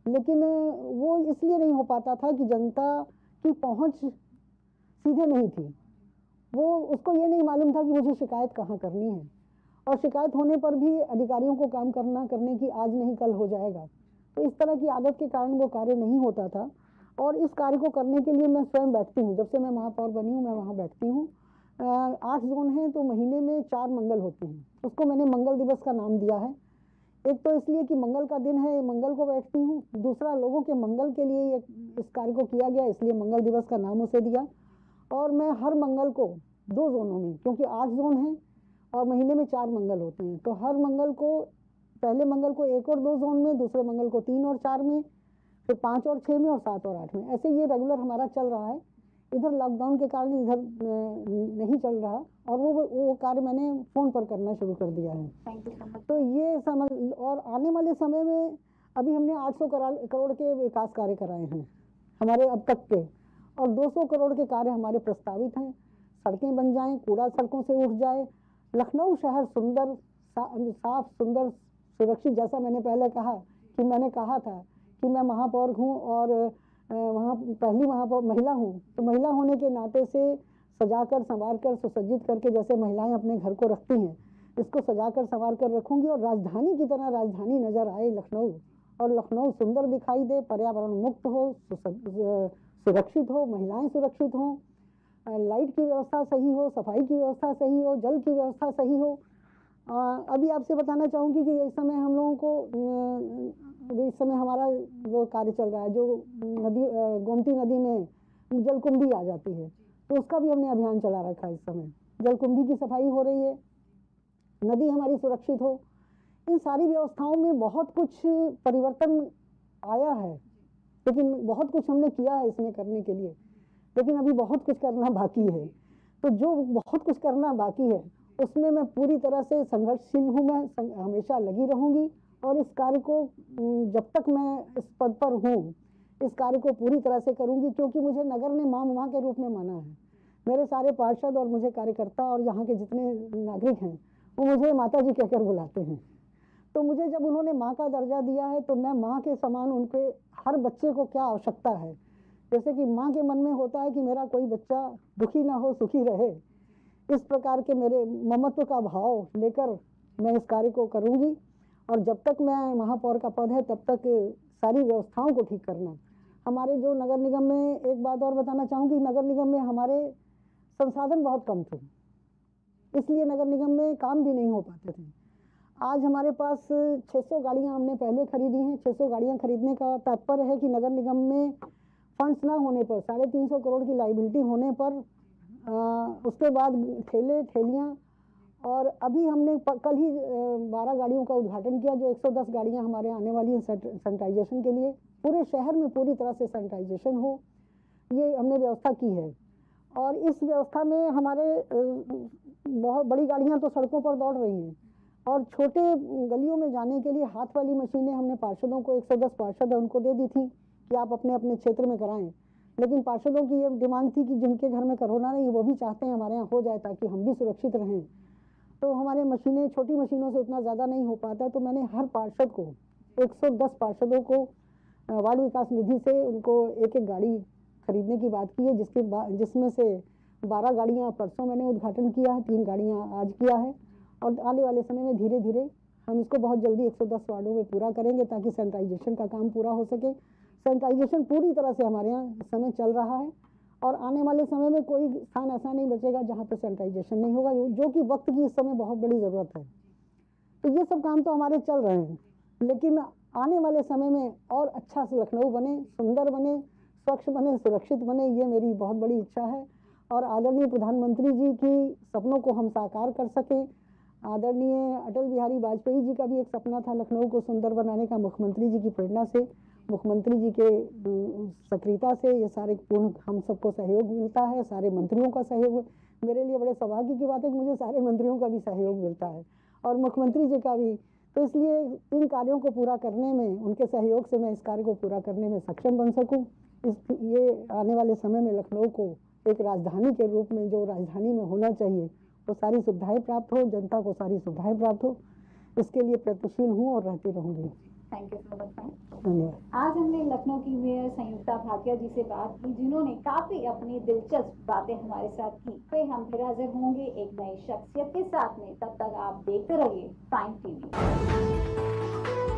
लेकिन वो इसलिए नहीं हो पाता था कि जनता की पहुंच सीधे नहीं थी। वो उसको ये नहीं मालूम था कि मुझे शिकायत कहाँ करनी है, और शिकायत होने पर भी अधिकारियों को काम करना करने की आज नहीं कल हो जाएगा। तो इस तरह की आदत के कारण वो कार्य नहीं होता था। और इस कार्य को करने के लिए मैं स्वयं बैठती हूँ। जब से मैं महापौर बनी हूँ मैं वहाँ बैठती हूँ। आठ जोन हैं तो महीने में चार मंगल होते हैं। उसको मैंने मंगल दिवस का नाम दिया है। एक तो इसलिए कि मंगल का दिन है, मंगल को बैठती हूँ। दूसरा, लोगों के मंगल के लिए इस कार्य को किया गया, इसलिए मंगल दिवस का नाम उसे दिया। और मैं हर मंगल को दो जोनों में, क्योंकि आठ जोन हैं और महीने में चार मंगल होते हैं, तो हर मंगल को, पहले मंगल को एक और दो जोन में, दूसरे मंगल को तीन और चार में, फिर पाँच और छः में, और सात और आठ में, ऐसे ये रेगुलर हमारा चल रहा है। इधर लॉकडाउन के कारण इधर नहीं चल रहा, और वो वो कार्य मैंने फ़ोन पर करना शुरू कर दिया है। Thank you so much. तो ये समझ, और आने वाले समय में अभी हमने आठ सौ करोड़ के विकास कार्य कराए हैं हमारे अब तक के, और दो सौ करोड़ के कार्य हमारे प्रस्तावित हैं। सड़कें बन जाएं, कूड़ा सड़कों से उठ जाए, लखनऊ शहर सुंदर, सा, साफ सुंदर सुरक्षित। जैसा मैंने पहले कहा कि मैंने कहा था कि मैं महापौर हूँ और वहाँ पहली महापौर महिला हूँ, तो महिला होने के नाते से सजाकर संवार कर सुसज्जित करके जैसे महिलाएं अपने घर को रखती हैं, इसको सजाकर संवार कर रखूंगी, और राजधानी की तरह राजधानी नजर आए लखनऊ, और लखनऊ सुंदर दिखाई दे, पर्यावरण मुक्त हो, सुरक्षित हो, महिलाएं सुरक्षित हों, लाइट की व्यवस्था सही हो, सफाई की व्यवस्था सही हो, जल की व्यवस्था सही हो। आ, अभी आपसे बताना चाहूँगी कि इस समय हम लोगों को, इस समय हमारा वो कार्य चल रहा है जो नदी, गोमती नदी में जलकुंभी आ जाती है, तो उसका भी हमने अभियान चला रखा है। इस समय जलकुंभी की सफाई हो रही है, नदी हमारी सुरक्षित हो। इन सारी व्यवस्थाओं में बहुत कुछ परिवर्तन आया है, लेकिन बहुत कुछ हमने किया है इसमें करने के लिए, लेकिन अभी बहुत कुछ करना बाकी है। तो जो बहुत कुछ करना बाकी है उसमें मैं पूरी तरह से संघर्षशील हूँ, मैं हमेशा लगी रहूँगी, और इस कार्य को जब तक मैं इस पद पर हूँ इस कार्य को पूरी तरह से करूँगी, क्योंकि मुझे नगर ने माँ माँ के रूप में माना है। मेरे सारे पार्षद और मुझे कार्यकर्ता और यहाँ के जितने नागरिक हैं वो मुझे माता जी कहकर बुलाते हैं। तो मुझे जब उन्होंने माँ का दर्जा दिया है तो मैं माँ के समान उनके, हर बच्चे को क्या आवश्यकता है, जैसे कि माँ के मन में होता है कि मेरा कोई बच्चा दुखी ना हो, सुखी रहे, इस प्रकार के मेरे ममत्व का भाव लेकर मैं इस कार्य को करूँगी। और जब तक मैं महापौर का पद है तब तक सारी व्यवस्थाओं को ठीक करना। हमारे जो नगर निगम में, एक बात और बताना चाहूँगी, नगर निगम में हमारे संसाधन बहुत कम थे, इसलिए नगर निगम में काम भी नहीं हो पाते थे। आज हमारे पास छह सौ गाड़ियाँ हमने पहले खरीदी हैं। छह सौ गाड़ियाँ खरीदने का तात्पर्य है कि नगर निगम में फंड्स ना होने पर, साढ़े तीन सौ करोड़ की लाइबिलिटी होने पर, आ, उसके बाद ठेले ठेलियाँ, और अभी हमने कल ही बारह गाड़ियों का उद्घाटन किया, जो एक सौ दस गाड़ियाँ हमारे आने वाली हैं सैनिटाइजेशन के लिए। पूरे शहर में पूरी तरह से सैनिटाइजेशन हो, ये हमने व्यवस्था की है। और इस व्यवस्था में हमारे बहुत बड़ी गाड़ियाँ तो सड़कों पर दौड़ रही हैं, और छोटे गलियों में जाने के लिए हाथ वाली मशीनें हमने पार्षदों को, एक सौ दस पार्षद है उनको दे दी थी कि आप अपने अपने क्षेत्र में कराएं। लेकिन पार्षदों की ये डिमांड थी कि जिनके घर में कोरोना नहीं वो भी चाहते हैं हमारे यहाँ हो जाए ताकि हम भी सुरक्षित रहें। तो हमारे मशीनें, छोटी मशीनों से उतना ज़्यादा नहीं हो पाता, तो मैंने हर पार्षद को, एक सौ दस पार्षदों को वार्ड विकास निधि से उनको एक एक गाड़ी खरीदने की बात की है, जिसके जिसमें से बारह गाड़ियाँ परसों मैंने उद्घाटन किया है, तीन गाड़ियाँ आज किया है, और आने वाले समय में धीरे धीरे हम इसको बहुत जल्दी एक सौ दस वार्डों में पूरा करेंगे ताकि सैनिटाइजेशन का काम पूरा हो सके। सैनिटाइजेशन पूरी तरह से हमारे यहाँ इस समय चल रहा है, और आने वाले समय में कोई स्थान ऐसा नहीं बचेगा जहाँ पर सैनिटाइजेशन नहीं होगा, जो कि वक्त की इस समय बहुत बड़ी ज़रूरत है। तो ये सब काम तो हमारे चल रहे हैं, लेकिन आने वाले समय में और अच्छा से लखनऊ बने, सुंदर बने, स्वच्छ बने, सुरक्षित बने, ये मेरी बहुत बड़ी इच्छा है। और आदरणीय प्रधानमंत्री जी की सपनों को हम साकार कर सकें। आदरणीय अटल बिहारी वाजपेयी जी का भी एक सपना था लखनऊ को सुंदर बनाने का। मुख्यमंत्री जी की प्रेरणा से, मुख्यमंत्री जी के सक्रियता से ये सारे पूर्ण हम सबको सहयोग मिलता है, सारे मंत्रियों का सहयोग। मेरे लिए बड़े सौभाग्य की बात है कि मुझे सारे मंत्रियों का भी सहयोग मिलता है और मुख्यमंत्री जी का भी। तो इसलिए इन कार्यों को पूरा करने में, उनके सहयोग से मैं इस कार्य को पूरा करने में सक्षम बन सकूं। इस ये आने वाले समय में लखनऊ को एक राजधानी के रूप में, जो राजधानी में होना चाहिए, वो सारी सुविधाएं प्राप्त हो, जनता को सारी सुविधाएं प्राप्त हो, इसके लिए प्रयत्नशील हूँ और रहती रहूँगी। Thank you so much ma'am. धन्यवाद। आज हमने लखनऊ की मेयर संयुक्ता भाटिया जी से बात की, जिन्होंने काफी अपनी दिलचस्प बातें हमारे साथ की। फिर हम फिर हाजिर होंगे एक नई शख्सियत के साथ में, तब तक आप देखते रहिए प्राइम टीवी।